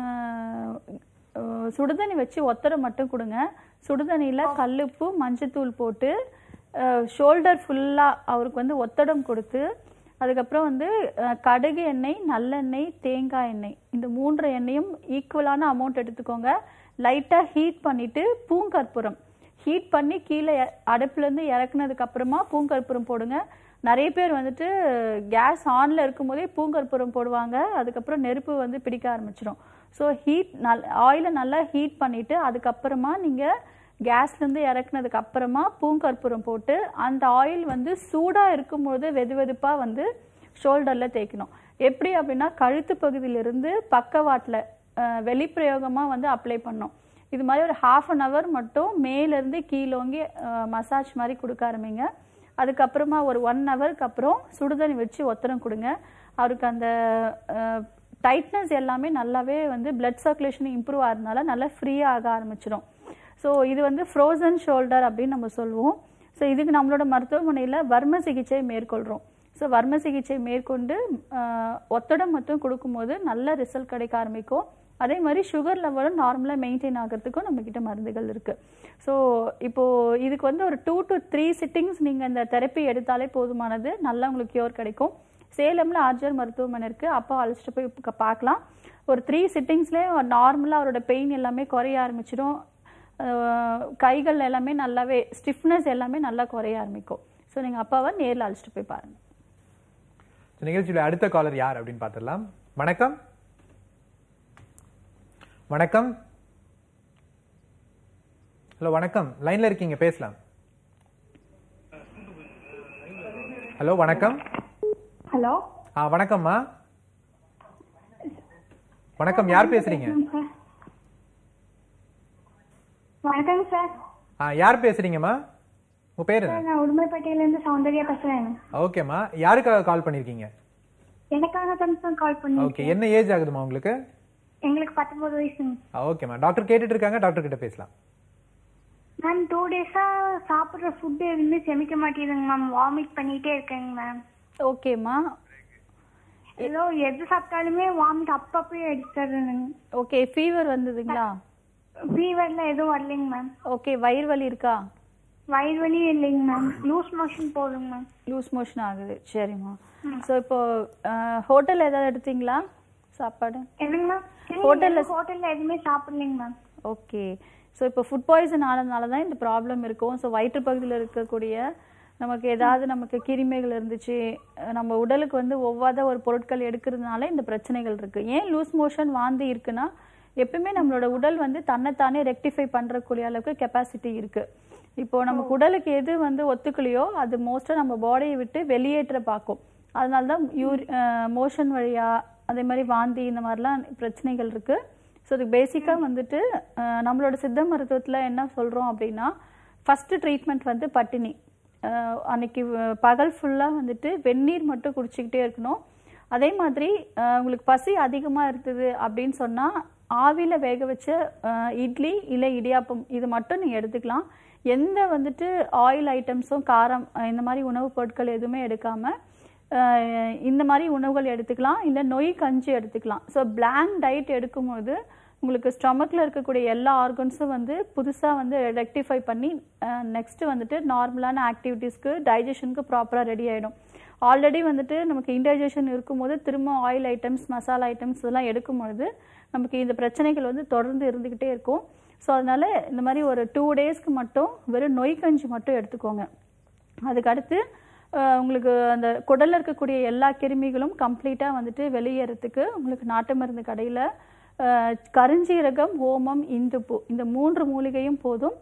[SPEAKER 2] சுடுதண்ணி வச்சு ஒத்தரை மட்டும் கொடுங்க. சுடுதண்ணியில் கல்லுப்பு மஞ்சத்தூள் போட்டு ஷோல்டர் ஃபுல்லாக அவருக்கு வந்து ஒத்தடம் கொடுத்து, அதுக்கப்புறம் வந்து கடுகு எண்ணெய், நல்லெண்ணெய், தேங்காய் எண்ணெய் இந்த 3 எண்ணெயும் ஈக்குவலான அமௌண்ட் எடுத்துக்கோங்க. லைட்டாக ஹீட் பண்ணிவிட்டு பூங்கற்பூரம் ஹீட் பண்ணி கீழே அடுப்புலேருந்து இறக்குனதுக்கு அப்புறமா பூங்கற்பூரம் போடுங்க. நிறைய பேர் வந்துட்டு கேஸ் ஆனில் இருக்கும்போதே பூங்கற்பூரம் போடுவாங்க, அதுக்கப்புறம் நெருப்பு வந்து பிடிக்க ஆரம்பிச்சிடும். ஸோ ஆயிலை நல்லா ஹீட் பண்ணிவிட்டு அதுக்கப்புறமா நீங்கள் கேஸ்லேருந்து இறக்குனதுக்கு அப்புறமா பூங்கற்பூரம் போட்டு அந்த ஆயில் வந்து சூடாக இருக்கும்போது வெது வெதுப்பாக வந்து ஷோல்டரில் தேய்க்கணும். எப்படி அப்படின்னா கழுத்து பகுதியிலிருந்து பக்கவாட்டில் வெளிப்பிரயோகமாக வந்து அப்ளை பண்ணணும். இது மாதிரி ஒரு 1/2 hour மட்டும் மேலேருந்து கீழோங்கி மசாஜ் மாதிரி கொடுக்க ஆரம்பிங்க. அதுக்கப்புறமா ஒரு 1 hourக்கு அப்புறம் சுடுதண்ணி வச்சு ஒத்தரம் கொடுங்க. அவருக்கு அந்த டைட்னஸ் எல்லாமே நல்லாவே வந்து பிளட் சர்க்குலேஷன் இம்ப்ரூவ் ஆகிறதுனால நல்லா ஃப்ரீயாக ஆக ஆரம்பிச்சிடும். ஸோ இது வந்து ஃப்ரோசன் ஷோல்டர் அப்படின்னு நம்ம சொல்லுவோம். ஸோ இதுக்கு நம்மளோட மருத்துவமனையில் வர்ம சிகிச்சை மேற்கொள்கிறோம். ஸோ வர்ம சிகிச்சை மேற்கொண்டு ஒத்தடம் மட்டும் கொடுக்கும்போது நல்ல ரிசல்ட் கிடைக்க ஆரம்பிக்கும். அதே மாதிரி சுகர் லெவலும் நார்மலாக மெயின்டைன் ஆகிறதுக்கும் நம்மக்கிட்ட மருந்துகள் இருக்குது. ஸோ இப்போது இதுக்கு வந்து ஒரு 2 to 3 sittings நீங்கள் இந்த தெரப்பி எடுத்தாலே போதுமானது, நல்லா உங்களுக்கு கியூர் கிடைக்கும். சேலமில் ஆர்ஜிஆர் மருத்துவமனை இருக்குது, அப்போ அழைச்சிட்டு போய் பார்க்கலாம். ஒரு 3 sittingsலேயே நார்மலாக அவரோட பெயின் எல்லாமே குறைய ஆரம்பிச்சிடும். கைகள் எல்லாமே நல்லாவே ஸ்டிஃப்னஸ் எல்லாமே நல்லா குறைய ஆரம்பிக்கும். ஸோ நீங்கள் அப்பாவை நேரில் அழைச்சிட்டு போய் பாருங்கள்.
[SPEAKER 1] நிகழ்ச்சியோட அடுத்த காலர் யார் அப்படின்னு பார்த்துடலாம். வணக்கம். வணக்கம். ஹலோ வணக்கம், லைன்ல இருக்கீங்க, பேசலாம். ஹலோ வணக்கம்.
[SPEAKER 3] ஹலோ
[SPEAKER 1] வணக்கம்மா. வணக்கம், யார் பேசுறீங்க?
[SPEAKER 3] வணக்கம் சார்.
[SPEAKER 1] யார் பேசுறீங்கம்மா? உங்க பேர் என்ன?
[SPEAKER 8] நான் உடுமலைப்பேட்டையில இருந்து சௌந்தர்யா பேசுறேன்.
[SPEAKER 1] ஓகேம்மா, யாருக்காக கால் பண்ணிருக்கீங்க?
[SPEAKER 8] எனக்காக தான் கால் பண்ணி.
[SPEAKER 1] ஓகே, என்ன ஏஜ் ஆகுதுமா உங்களுக்கு?
[SPEAKER 8] எங்களுக்கு 19 வயசு.
[SPEAKER 1] ஓகேம்மா, டாக்டர் கேட்டுட்டு இருக்காங்க, டாக்டர் கிட்ட பேசலாம்.
[SPEAKER 8] மேம் 2 டேஸா சாப்பிடுற ஃபுட் எதுவுமே செமிக்க மாட்டேங்குதுங்க மேம். வாமிட் பண்ணிட்டே இருக்கேங்க மேம்.
[SPEAKER 2] ஓகேம்மா.
[SPEAKER 8] ஏதோ எது சாப்பிட்டாலுமே வாமிட் அப்பப்போ எடுத்துறேங்க.
[SPEAKER 2] Okay, fever வந்ததுங்களா?
[SPEAKER 8] ஃபீவர்ல எதுவும் வரலைங்க மேம்.
[SPEAKER 2] ஓகே, வயிறு வலி இருக்கா?
[SPEAKER 8] வயிறு வலி இல்லைங்க மேம். லூஸ் மோஷன் போகுதுங்க மேம்.
[SPEAKER 2] லூஸ் மோஷன் ஆகுது. சரிம்மா. ஸோ இப்போ ஹோட்டல் ஏதாவது எடுத்தீங்களா சாப்பாடு?
[SPEAKER 8] என்னங்க மேம்? ஹோட்டல்ல எதுவுமே சாப்பிடலைங்க மேம்.
[SPEAKER 2] ஓகே, ஸோ இப்போ ஃபுட் பாய்சன் ஆனதுனால தான் இந்த ப்ராப்ளம் இருக்கும். ஸோ வயிற்று பகுதியில் இருக்கக்கூடிய நமக்கு ஏதாவது நமக்கு கிருமிகள் இருந்துச்சு, நம்ம உடலுக்கு வந்து ஒவ்வாத ஒரு பொருட்கள் எடுக்கிறதுனால இந்த பிரச்சனைகள் இருக்கு. ஏன் லூஸ் மோஷன் வாந்தி இருக்குன்னா, எப்பவுமே நம்மளோட உடல் வந்து தன்னைத்தானே ரெக்டிஃபை பண்றக்கூடிய அளவுக்கு கெப்பாசிட்டி இருக்கு. இப்போ நமக்கு உடலுக்கு எது வந்து ஒத்துக்கலையோ அது மோஸ்டா நம்ம பாடியை விட்டு வெளியேற்ற பார்க்கும். அதனால தான் மோஷன் வழியா அதே மாதிரி வாந்தி இந்த மாதிரிலாம் பிரச்சனைகள் இருக்கு. ஸோ அதுக்கு பேசிக்காக வந்துட்டு நம்மளோட சித்த மருத்துவத்தில் என்ன சொல்கிறோம் அப்படின்னா, ஃபஸ்ட்டு ட்ரீட்மெண்ட் வந்து பட்டினி. அன்னைக்கு பகல் ஃபுல்லாக வந்துட்டு வெந்நீர் மட்டும் குடிச்சிக்கிட்டே இருக்கணும். அதே மாதிரி உங்களுக்கு பசி அதிகமாக இருக்குது அப்படின்னு சொன்னால் ஆவியில் வேக வச்ச இட்லி இல்லை இடியாப்பம் இது மட்டும் நீங்கள் எடுத்துக்கலாம். எந்த வந்துட்டு ஆயில் ஐட்டம்ஸும் காரம் இந்த மாதிரி உணவுப் பொருட்கள் எதுவுமே எடுக்காமல் இந்த மாதிரி உணவுகள் எடுத்துக்கலாம். இல்லை நொய் கஞ்சி எடுத்துக்கலாம். ஸோ பிளாங்க் டயட் எடுக்கும்போது உங்களுக்கு ஸ்டொமக்கில் இருக்கக்கூடிய எல்லா ஆர்கன்ஸும் வந்து புதுசாக வந்து ரெக்டிஃபை பண்ணி நெக்ஸ்ட்டு வந்துட்டு நார்மலான ஆக்டிவிட்டீஸ்க்கு டைஜஷனுக்கு ப்ராப்பராக ரெடி ஆகிடும். ஆல்ரெடி வந்துட்டு நமக்கு இன்டைஜஷன் இருக்கும்போது திரும்ப ஆயில் ஐட்டம்ஸ் மசாலா ஐட்டம்ஸ் இதெல்லாம் எடுக்கும்பொழுது நமக்கு இந்த பிரச்சனைகள் வந்து தொடர்ந்து இருந்துக்கிட்டே இருக்கும். ஸோ அதனால் இந்த மாதிரி ஒரு 2 டேஸ்க்கு மட்டும் வெறும் நொய் கஞ்சி மட்டும் எடுத்துக்கோங்க. அதுக்கடுத்து உங்களுக்கு அந்த குடலில் இருக்கக்கூடிய எல்லா கிருமிகளும் கம்ப்ளீட்டாக வந்துட்டு வெளியேறதுக்கு உங்களுக்கு நாட்டு மருந்து கடையில் கருஞ்சீரகம், ஓமம், இந்துப்பு இந்த 3 மூலிகையும் போதும்.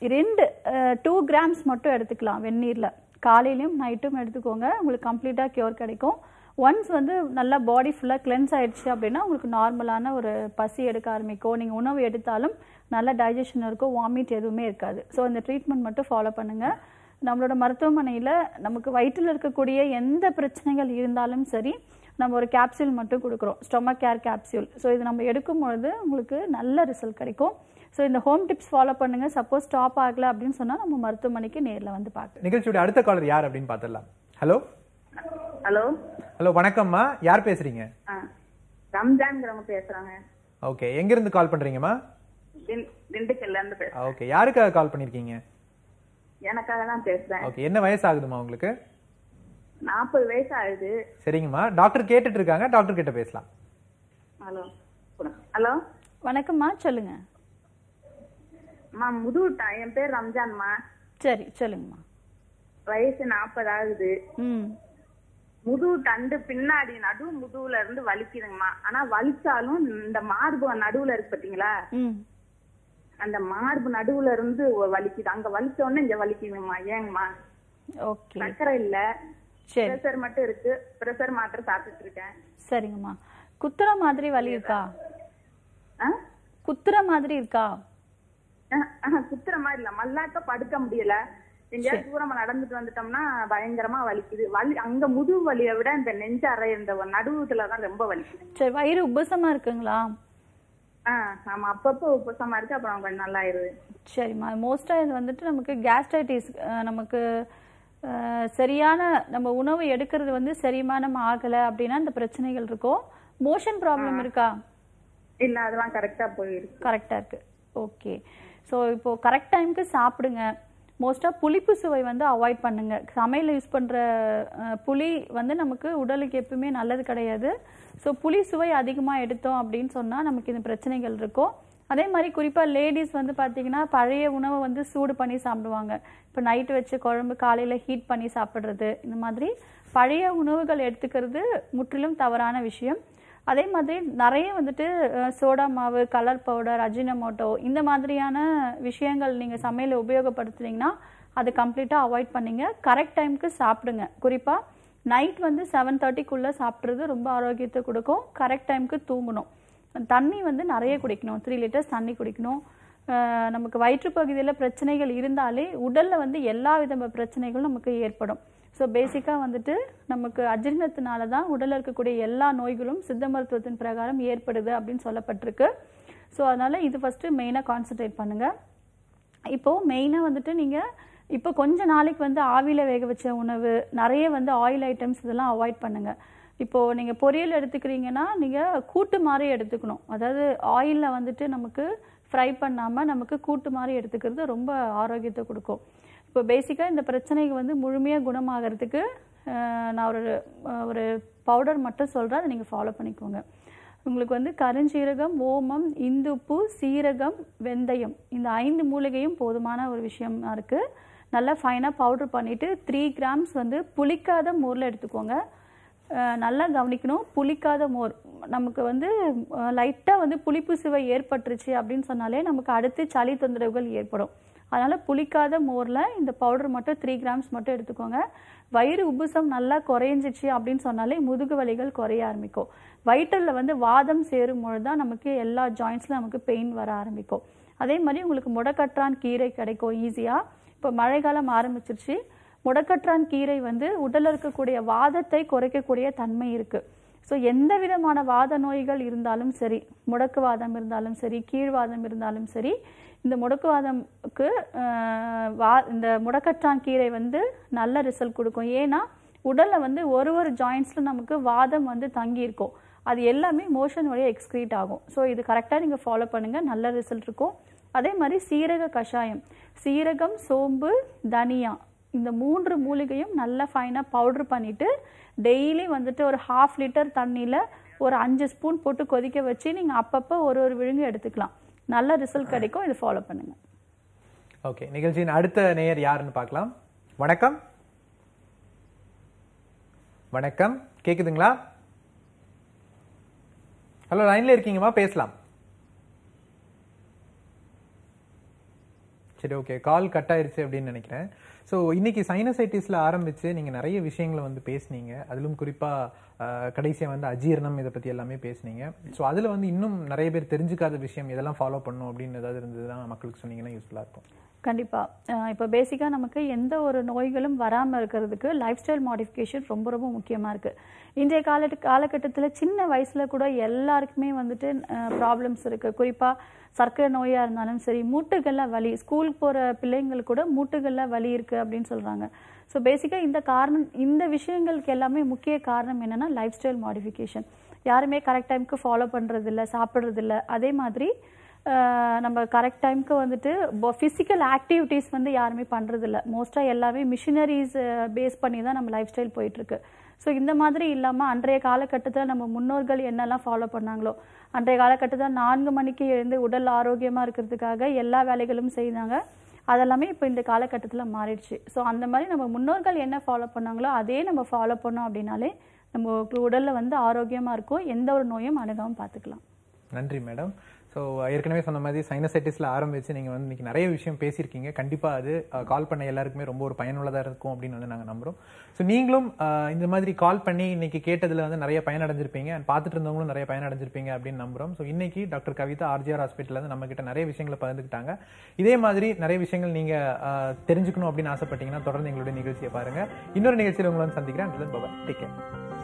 [SPEAKER 2] 2 கிராம்ஸ் மட்டும் எடுத்துக்கலாம் வெந்நீரில். காலையிலையும் நைட்டும் எடுத்துக்கோங்க, உங்களுக்கு கம்ப்ளீட்டாக க்யூர் கிடைக்கும். ஒன்ஸ் வந்து நல்லா பாடி ஃபுல்லாக கிளென்ஸ் ஆயிடுச்சு அப்படின்னா உங்களுக்கு நார்மலான ஒரு பசி எடுக்க ஆரம்பிக்கும். நீங்கள் உணவு எடுத்தாலும் நல்ல டைஜஷன் இருக்கும், வாமிட் எதுவுமே இருக்காது. ஸோ இந்த ட்ரீட்மெண்ட் மட்டும் ஃபாலோ பண்ணுங்கள். நம்மளோட மருத்துவமனையில் நமக்கு வயிற்றில் இருக்கக்கூடிய எந்த பிரச்சனைகள் இருந்தாலும் சரி நம்ம ஒரு கேப்சூல் மட்டும் கொடுக்குறோம், ஸ்டொமக் கேர் கேப்சூல். ஸோ இது நம்ம எடுக்கும்பொழுது உங்களுக்கு நல்ல ரிசல்ட் கிடைக்கும். ஸோ இந்த ஹோம் டிப்ஸ் ஃபாலோ பண்ணுங்க. சப்போஸ் ஸ்டாப் ஆகல அப்படின்னு சொன்னால் நம்ம மருத்துவமனைக்கு நேரில் வந்து பார்க்கலாம்.
[SPEAKER 1] நிகழ்ச்சியோட அடுத்த காலர் யார் அப்படின்னு பார்த்துடலாம். ஹலோ
[SPEAKER 9] ஹலோ
[SPEAKER 1] ஹலோ, வணக்கம்மா, யார் பேசுறீங்க?
[SPEAKER 9] ரம்ஜான்ங்கிறவங்க பேசுறாங்க.
[SPEAKER 1] ஓகே, எங்க இருந்து கால் பண்றீங்கம்மா?
[SPEAKER 9] திண்டுக்கல்ல இருந்து பேசுறேன்.
[SPEAKER 1] ஓகே, யாருக்காக கால் பண்ணிருக்கீங்க?
[SPEAKER 9] எனக்காக தான் பேசுறேன்.
[SPEAKER 1] ஓகே, என்ன வயசு ஆகுதுமா உங்களுக்கு?
[SPEAKER 9] 40 வயசு ஆகுது.
[SPEAKER 1] சரிங்கம்மா, டாக்டர் கேட்டுட்டு இருக்காங்க, டாக்டர் கிட்ட பேசலாம்.
[SPEAKER 9] ஹலோ ஹலோ,
[SPEAKER 2] வணக்கம்மா, சொல்லுங்க.
[SPEAKER 9] முதுகுட்டா, என் பேர் ரம்ஜான்மா.
[SPEAKER 2] சரி, சொல்லுங்கம்மா.
[SPEAKER 9] வயசு 40 ஆகுது. முதுகு தண்டு பின்னாடி நடு முதுகுல இருந்து வலிக்குதுங்கம்மா. ஆனா வலிச்சாலும் இந்த மார்பு நடுவுல இருக்கு பாத்தீங்களா, அந்த மார்பு நடுவுல இருந்து வலிக்குது. அங்க வலிச்ச உடனே இங்க வலிக்குதுங்கம்மா. ஏங்கம்மா? சக்கரை இல்ல, பிரஷர் மட்டும் இருக்கு. பிரஷர் மாத்திரை சாப்பிட்டு இருக்கேன்.
[SPEAKER 2] சரிங்கம்மா. குத்துற மாதிரி வலி இருக்கா? குத்துற மாதிரி இருக்கா?
[SPEAKER 9] குத்துற மாதிரி இல்ல, மல்லாக்க படுக்க முடியல. எங்கேயாவது தூரமா நடந்துட்டு வந்துட்டோம்னா பயங்கரமா வலிக்குது. வலி அங்க முதுகு வலியை விட இந்த நெஞ்ச அறை இந்த நடுவுலதான் ரொம்ப வலிக்குது.
[SPEAKER 2] சரி, வயிறு உபசமா இருக்குங்களா?
[SPEAKER 9] ஆமா, அப்பப்போ உபசமா இருக்கு, அப்புறம் கொஞ்சம் நல்லா ஆயிருது.
[SPEAKER 2] சரிம்மா, மோஸ்டா இது வந்துட்டு நமக்கு கேஸ்ட்ரைட்டிஸ், நமக்கு சரியான நம்ம உணவு எடுக்கிறது வந்து செரிமானம் ஆகல அப்படின்னா இந்த பிரச்சனைகள் இருக்கும். மோஷன் ப்ராப்ளம் இருக்கா?
[SPEAKER 9] இல்ல, அதெல்லாம் கரெக்டா போயிருக்கு.
[SPEAKER 2] கரெக்டா இருக்கு. ஓகே, ஸோ இப்போ கரெக்ட் டைமுக்கு சாப்பிடுங்க. மோஸ்ட்டாக புளிப்பு சுவை வந்து அவாய்ட் பண்ணுங்க. சமையல் யூஸ் பண்ணுற புளி வந்து நமக்கு உடலுக்கு எப்பவுமே நல்லது கிடையாது. ஸோ புளி சுவை அதிகமாக எடுத்தோம் அப்படின்னு சொன்னால் நமக்கு இந்த பிரச்சனைகள் இருக்கும். அதே மாதிரி குறிப்பாக லேடிஸ் வந்து பார்த்தீங்கன்னா பழைய உணவை வந்து சூடு பண்ணி சாப்பிடுவாங்க. இப்போ நைட்டு வச்சு குழம்பு காலையில் ஹீட் பண்ணி சாப்பிட்றது, இந்த மாதிரி பழைய உணவுகள் எடுத்துக்கிறது முற்றிலும் தவறான விஷயம். அதே மாதிரி நிறைய வந்துட்டு சோடா மாவு, கலர் பவுடர், அஜினமோட்டோ இந்த மாதிரியான விஷயங்கள் நீங்கள் சமையல் உபயோகப்படுத்துனீங்கன்னா அதை கம்ப்ளீட்டாக அவாய்ட் பண்ணிங்க. கரெக்ட் டைமுக்கு சாப்பிடுங்க. குறிப்பாக நைட் வந்து 7:30க்குள்ளே சாப்பிட்றது ரொம்ப ஆரோக்கியத்தை கொடுக்கும். கரெக்ட் டைமுக்கு தூங்கணும். தண்ணி வந்து நிறைய குடிக்கணும். 3 லிட்டர்ஸ் தண்ணி குடிக்கணும். நமக்கு வயிற்றுப்பகுதியில் பிரச்சனைகள் இருந்தாலே உடலில் வந்து எல்லா வித பிரச்சனைகளும் நமக்கு ஏற்படும். ஸோ பேசிக்காக வந்துட்டு நமக்கு அஜீரணத்தினால தான் உடலில் இருக்கக்கூடிய எல்லா நோய்களும் சித்த மருத்துவத்தின் பிரகாரம் ஏற்படுது அப்படின்னு சொல்லப்பட்டிருக்கு. ஸோ அதனால் இது ஃபஸ்ட்டு மெயினாக கான்சன்ட்ரேட் பண்ணுங்கள். இப்போது மெயினாக வந்துட்டு நீங்கள் இப்போ கொஞ்ச நாளைக்கு வந்து ஆவியில் வேக வச்ச உணவு, நிறைய வந்து ஆயில் ஐட்டம்ஸ் இதெல்லாம் அவாய்ட் பண்ணுங்கள். இப்போது நீங்கள் பொரியல் எடுத்துக்கிறீங்கன்னா நீங்கள் கூட்டு மாதிரி எடுத்துக்கணும். அதாவது ஆயிலில் வந்துட்டு நமக்கு ஃப்ரை பண்ணாமல் நமக்கு கூட்டு மாதிரி எடுத்துக்கிறது ரொம்ப ஆரோக்கியத்தை கொடுக்கும். இப்போ பேசிக்காக இந்த பிரச்சனைக்கு வந்து முழுமையாக குணமாகிறதுக்கு நான் ஒரு பவுடர் மட்டும் சொல்கிறேன், அதை நீங்கள் ஃபாலோ பண்ணிக்கோங்க. உங்களுக்கு வந்து கருஞ்சீரகம், ஓமம், இந்துப்பு, சீரகம், வெந்தயம் இந்த 5 மூலிகையும் போதுமான ஒரு விஷயமா இருக்குது. நல்லா ஃபைனாக பவுடர் பண்ணிவிட்டு 3 கிராம்ஸ் வந்து புளிக்காத மோரில் எடுத்துக்கோங்க. நல்லா கவனிக்கணும், புளிக்காத மோர். நமக்கு வந்து லைட்டாக வந்து புளிப்பு சுவை ஏற்பட்டுருச்சு அப்படின்னு சொன்னாலே நமக்கு அடுத்து சளி தொந்தரவுகள் ஏற்படும். அதனால் புளிக்காத மோரில் இந்த பவுடர் மட்டும் 3 கிராம்ஸ் மட்டும் எடுத்துக்கோங்க. வயிறு உப்புசம் நல்லா குறைஞ்சிச்சு அப்படின்னு சொன்னாலே முதுகு வலிகள் குறைய ஆரம்பிக்கும். வயிற்றில் வந்து வாதம் சேரும் பொழுது தான் நமக்கு எல்லா ஜாயின்ட்ஸில் நமக்கு பெயின் வர ஆரம்பிக்கும். அதே மாதிரி உங்களுக்கு முடக்கற்றான் கீரை கிடைக்கும் ஈஸியாக. இப்போ மழைக்காலம் ஆரம்பிச்சிருச்சு. முடக்கற்றான் கீரை வந்து உடலில் இருக்கக்கூடிய வாதத்தை குறைக்கக்கூடிய தன்மை இருக்குது. ஸோ எந்த விதமான வாத நோய்கள் இருந்தாலும் சரி, முடக்குவாதம் இருந்தாலும் சரி, கீழ்வாதம் இருந்தாலும் சரி, இந்த முடக்குவாதம்க்கு இந்த முடக்கற்றான் கீரை வந்து நல்ல ரிசல்ட் கொடுக்கும். ஏன்னா உடலில் வந்து ஒரு ஜாயின்ட்ஸில் நமக்கு வாதம் வந்து தங்கியிருக்கும். அது எல்லாமே மோஷன் வழியாக எக்ஸ்க்ரீட் ஆகும். ஸோ இது கரெக்டாக நீங்கள் ஃபாலோ பண்ணுங்கள், நல்ல ரிசல்ட் இருக்கும். அதே மாதிரி சீரக கஷாயம், சீரகம், சோம்பு, தனியா இந்த 3 மூலிகையும் நல்லா ஃபைனாக பவுடர் பண்ணிவிட்டு டெய்லி வந்துட்டு ஒரு 1/2 லிட்டர் தண்ணியில் ஒரு 5 ஸ்பூன் போட்டு கொதிக்க வச்சு நீங்கள் அப்பப்போ ஒரு விழுங்கு எடுத்துக்கலாம். நல்ல ரிசல்ட் கிடைக்கும். இதை ஃபாலோ பண்ணுங்க.
[SPEAKER 1] ஓகே, நிகழ்ச்சியின் அடுத்த நேயர் யாருன்னு பார்க்கலாம். வணக்கம். வணக்கம், கேக்குதுங்களா? ஹலோ, லைன்ல இருக்கீங்கம்மா, பேசலாம். சரி, ஓகே, கால் கட் ஆயிருச்சு அப்படின்னு நினைக்கிறேன். ஸோ இன்னைக்கு சைனசைட்டிஸில் ஆரம்பித்து நீங்கள் நிறைய விஷயங்களை வந்து பேசுனீங்க. அதிலும் குறிப்பாக கடைசியாக வந்து அஜீரணம் இதை பற்றி எல்லாமே பேசுனீங்க. ஸோ அதில் வந்து இன்னும் நிறைய பேர் தெரிஞ்சுக்காத விஷயம் இதெல்லாம் ஃபாலோ பண்ணணும் அப்படின்னு ஏதாவது இருந்ததுன்னா மக்களுக்கு சொன்னீங்கன்னா யூஸ்ஃபுல்லாக இருக்கும்.
[SPEAKER 2] கண்டிப்பாக. இப்போ பேசிக்காக நமக்கு எந்த ஒரு நோய்களும் வராமல் இருக்கிறதுக்கு லைஃப் ஸ்டைல் மாடிஃபிகேஷன் ரொம்ப ரொம்ப முக்கியமாக இருக்குது. இன்றைய காலகட்டத்தில் சின்ன வயசில் கூட எல்லாருக்குமே வந்துட்டு ப்ராப்ளம்ஸ் இருக்குது. குறிப்பாக சர்க்கரை நோயாக இருந்தாலும் சரி, மூட்டுகளில் வலி, ஸ்கூலுக்கு போகிற பிள்ளைங்களுக்கு கூட மூட்டுகளில் வலி இருக்குது அப்படின்னு சொல்கிறாங்க. ஸோ பேசிக்காக இந்த விஷயங்களுக்கு எல்லாமே முக்கிய காரணம் என்னென்னா லைஃப் ஸ்டைல் மாடிஃபிகேஷன். யாருமே கரெக்ட் டைமுக்கு ஃபாலோ பண்ணுறதில்ல, சாப்பிட்றதில்ல. அதே மாதிரி நம்ம கரெக்ட் டைமுக்கு வந்துட்டு ஃபிசிக்கல் ஆக்டிவிட்டீஸ் வந்து யாருமே பண்ணுறதில்ல. மோஸ்ட்டாக எல்லாமே மிஷினரிஸ் பேஸ் பண்ணி தான் நம்ம லைஃப் ஸ்டைல் போயிட்டுருக்கு. ஸோ இந்த மாதிரி இல்லாமல் அன்றைய காலகட்டத்தில் நம்ம முன்னோர்கள் என்னெல்லாம் ஃபாலோ பண்ணாங்களோ, அன்றைய காலகட்டத்தில் 4 மணிக்கு எழுந்து உடல் ஆரோக்கியமாக இருக்கிறதுக்காக எல்லா வேலைகளும் செய்தாங்க. அதெல்லாமே இப்போ இந்த காலகட்டத்தில் மாறிடுச்சு. ஸோ அந்த மாதிரி நம்ம முன்னோர்கள் என்ன ஃபாலோ பண்ணாங்களோ அதே நம்ம ஃபாலோ பண்ணோம் அப்படின்னாலே நம்ம உடலில் வந்து ஆரோக்கியமாக இருக்கும். எந்த ஒரு நோயும் அணுகாமல் பார்த்துக்கலாம்.
[SPEAKER 1] நன்றி மேடம். ஸோ ஏற்கனவே சொன்ன மாதிரி சைனசைட்டிஸில் ஆரம்பித்து நீங்கள் வந்து இன்றைக்கி நிறைய விஷயம் பேசியிருக்கீங்க. கண்டிப்பாக அது கால் பண்ண எல்லாருக்குமே ரொம்ப ஒரு பயனுள்ளதாக இருக்கும் அப்படின்னு வந்து நாங்கள் நம்புகிறோம். ஸோ நீங்களும் இந்த மாதிரி கால் பண்ணி இன்றைக்கி கேட்டதில் வந்து நிறைய பயனடைஞ்சிருப்பீங்க, அண்ட் பார்த்துட்டு இருந்தவங்களும் நிறைய பயனடைஞ்சிருப்பீங்க அப்படின்னு நம்புகிறோம். ஸோ இன்றைக்கி டாக்டர் கவிதா ஆர்ஜிஆர் ஹாஸ்பிட்டலில் வந்து நம்மக்கிட்ட நிறைய விஷயங்களை பகிர்ந்துக்கிட்டாங்க. இதே மாதிரி நிறைய விஷயங்கள் நீங்கள் தெரிஞ்சுக்கணும் அப்படின்னு ஆசைப்பட்டீங்கன்னா தொடர்ந்து எங்களுடைய நிகழ்ச்சியை பாருங்கள். இன்னொரு நிகழ்ச்சியில் உங்களை வந்து சந்திக்கிறேன். Take care.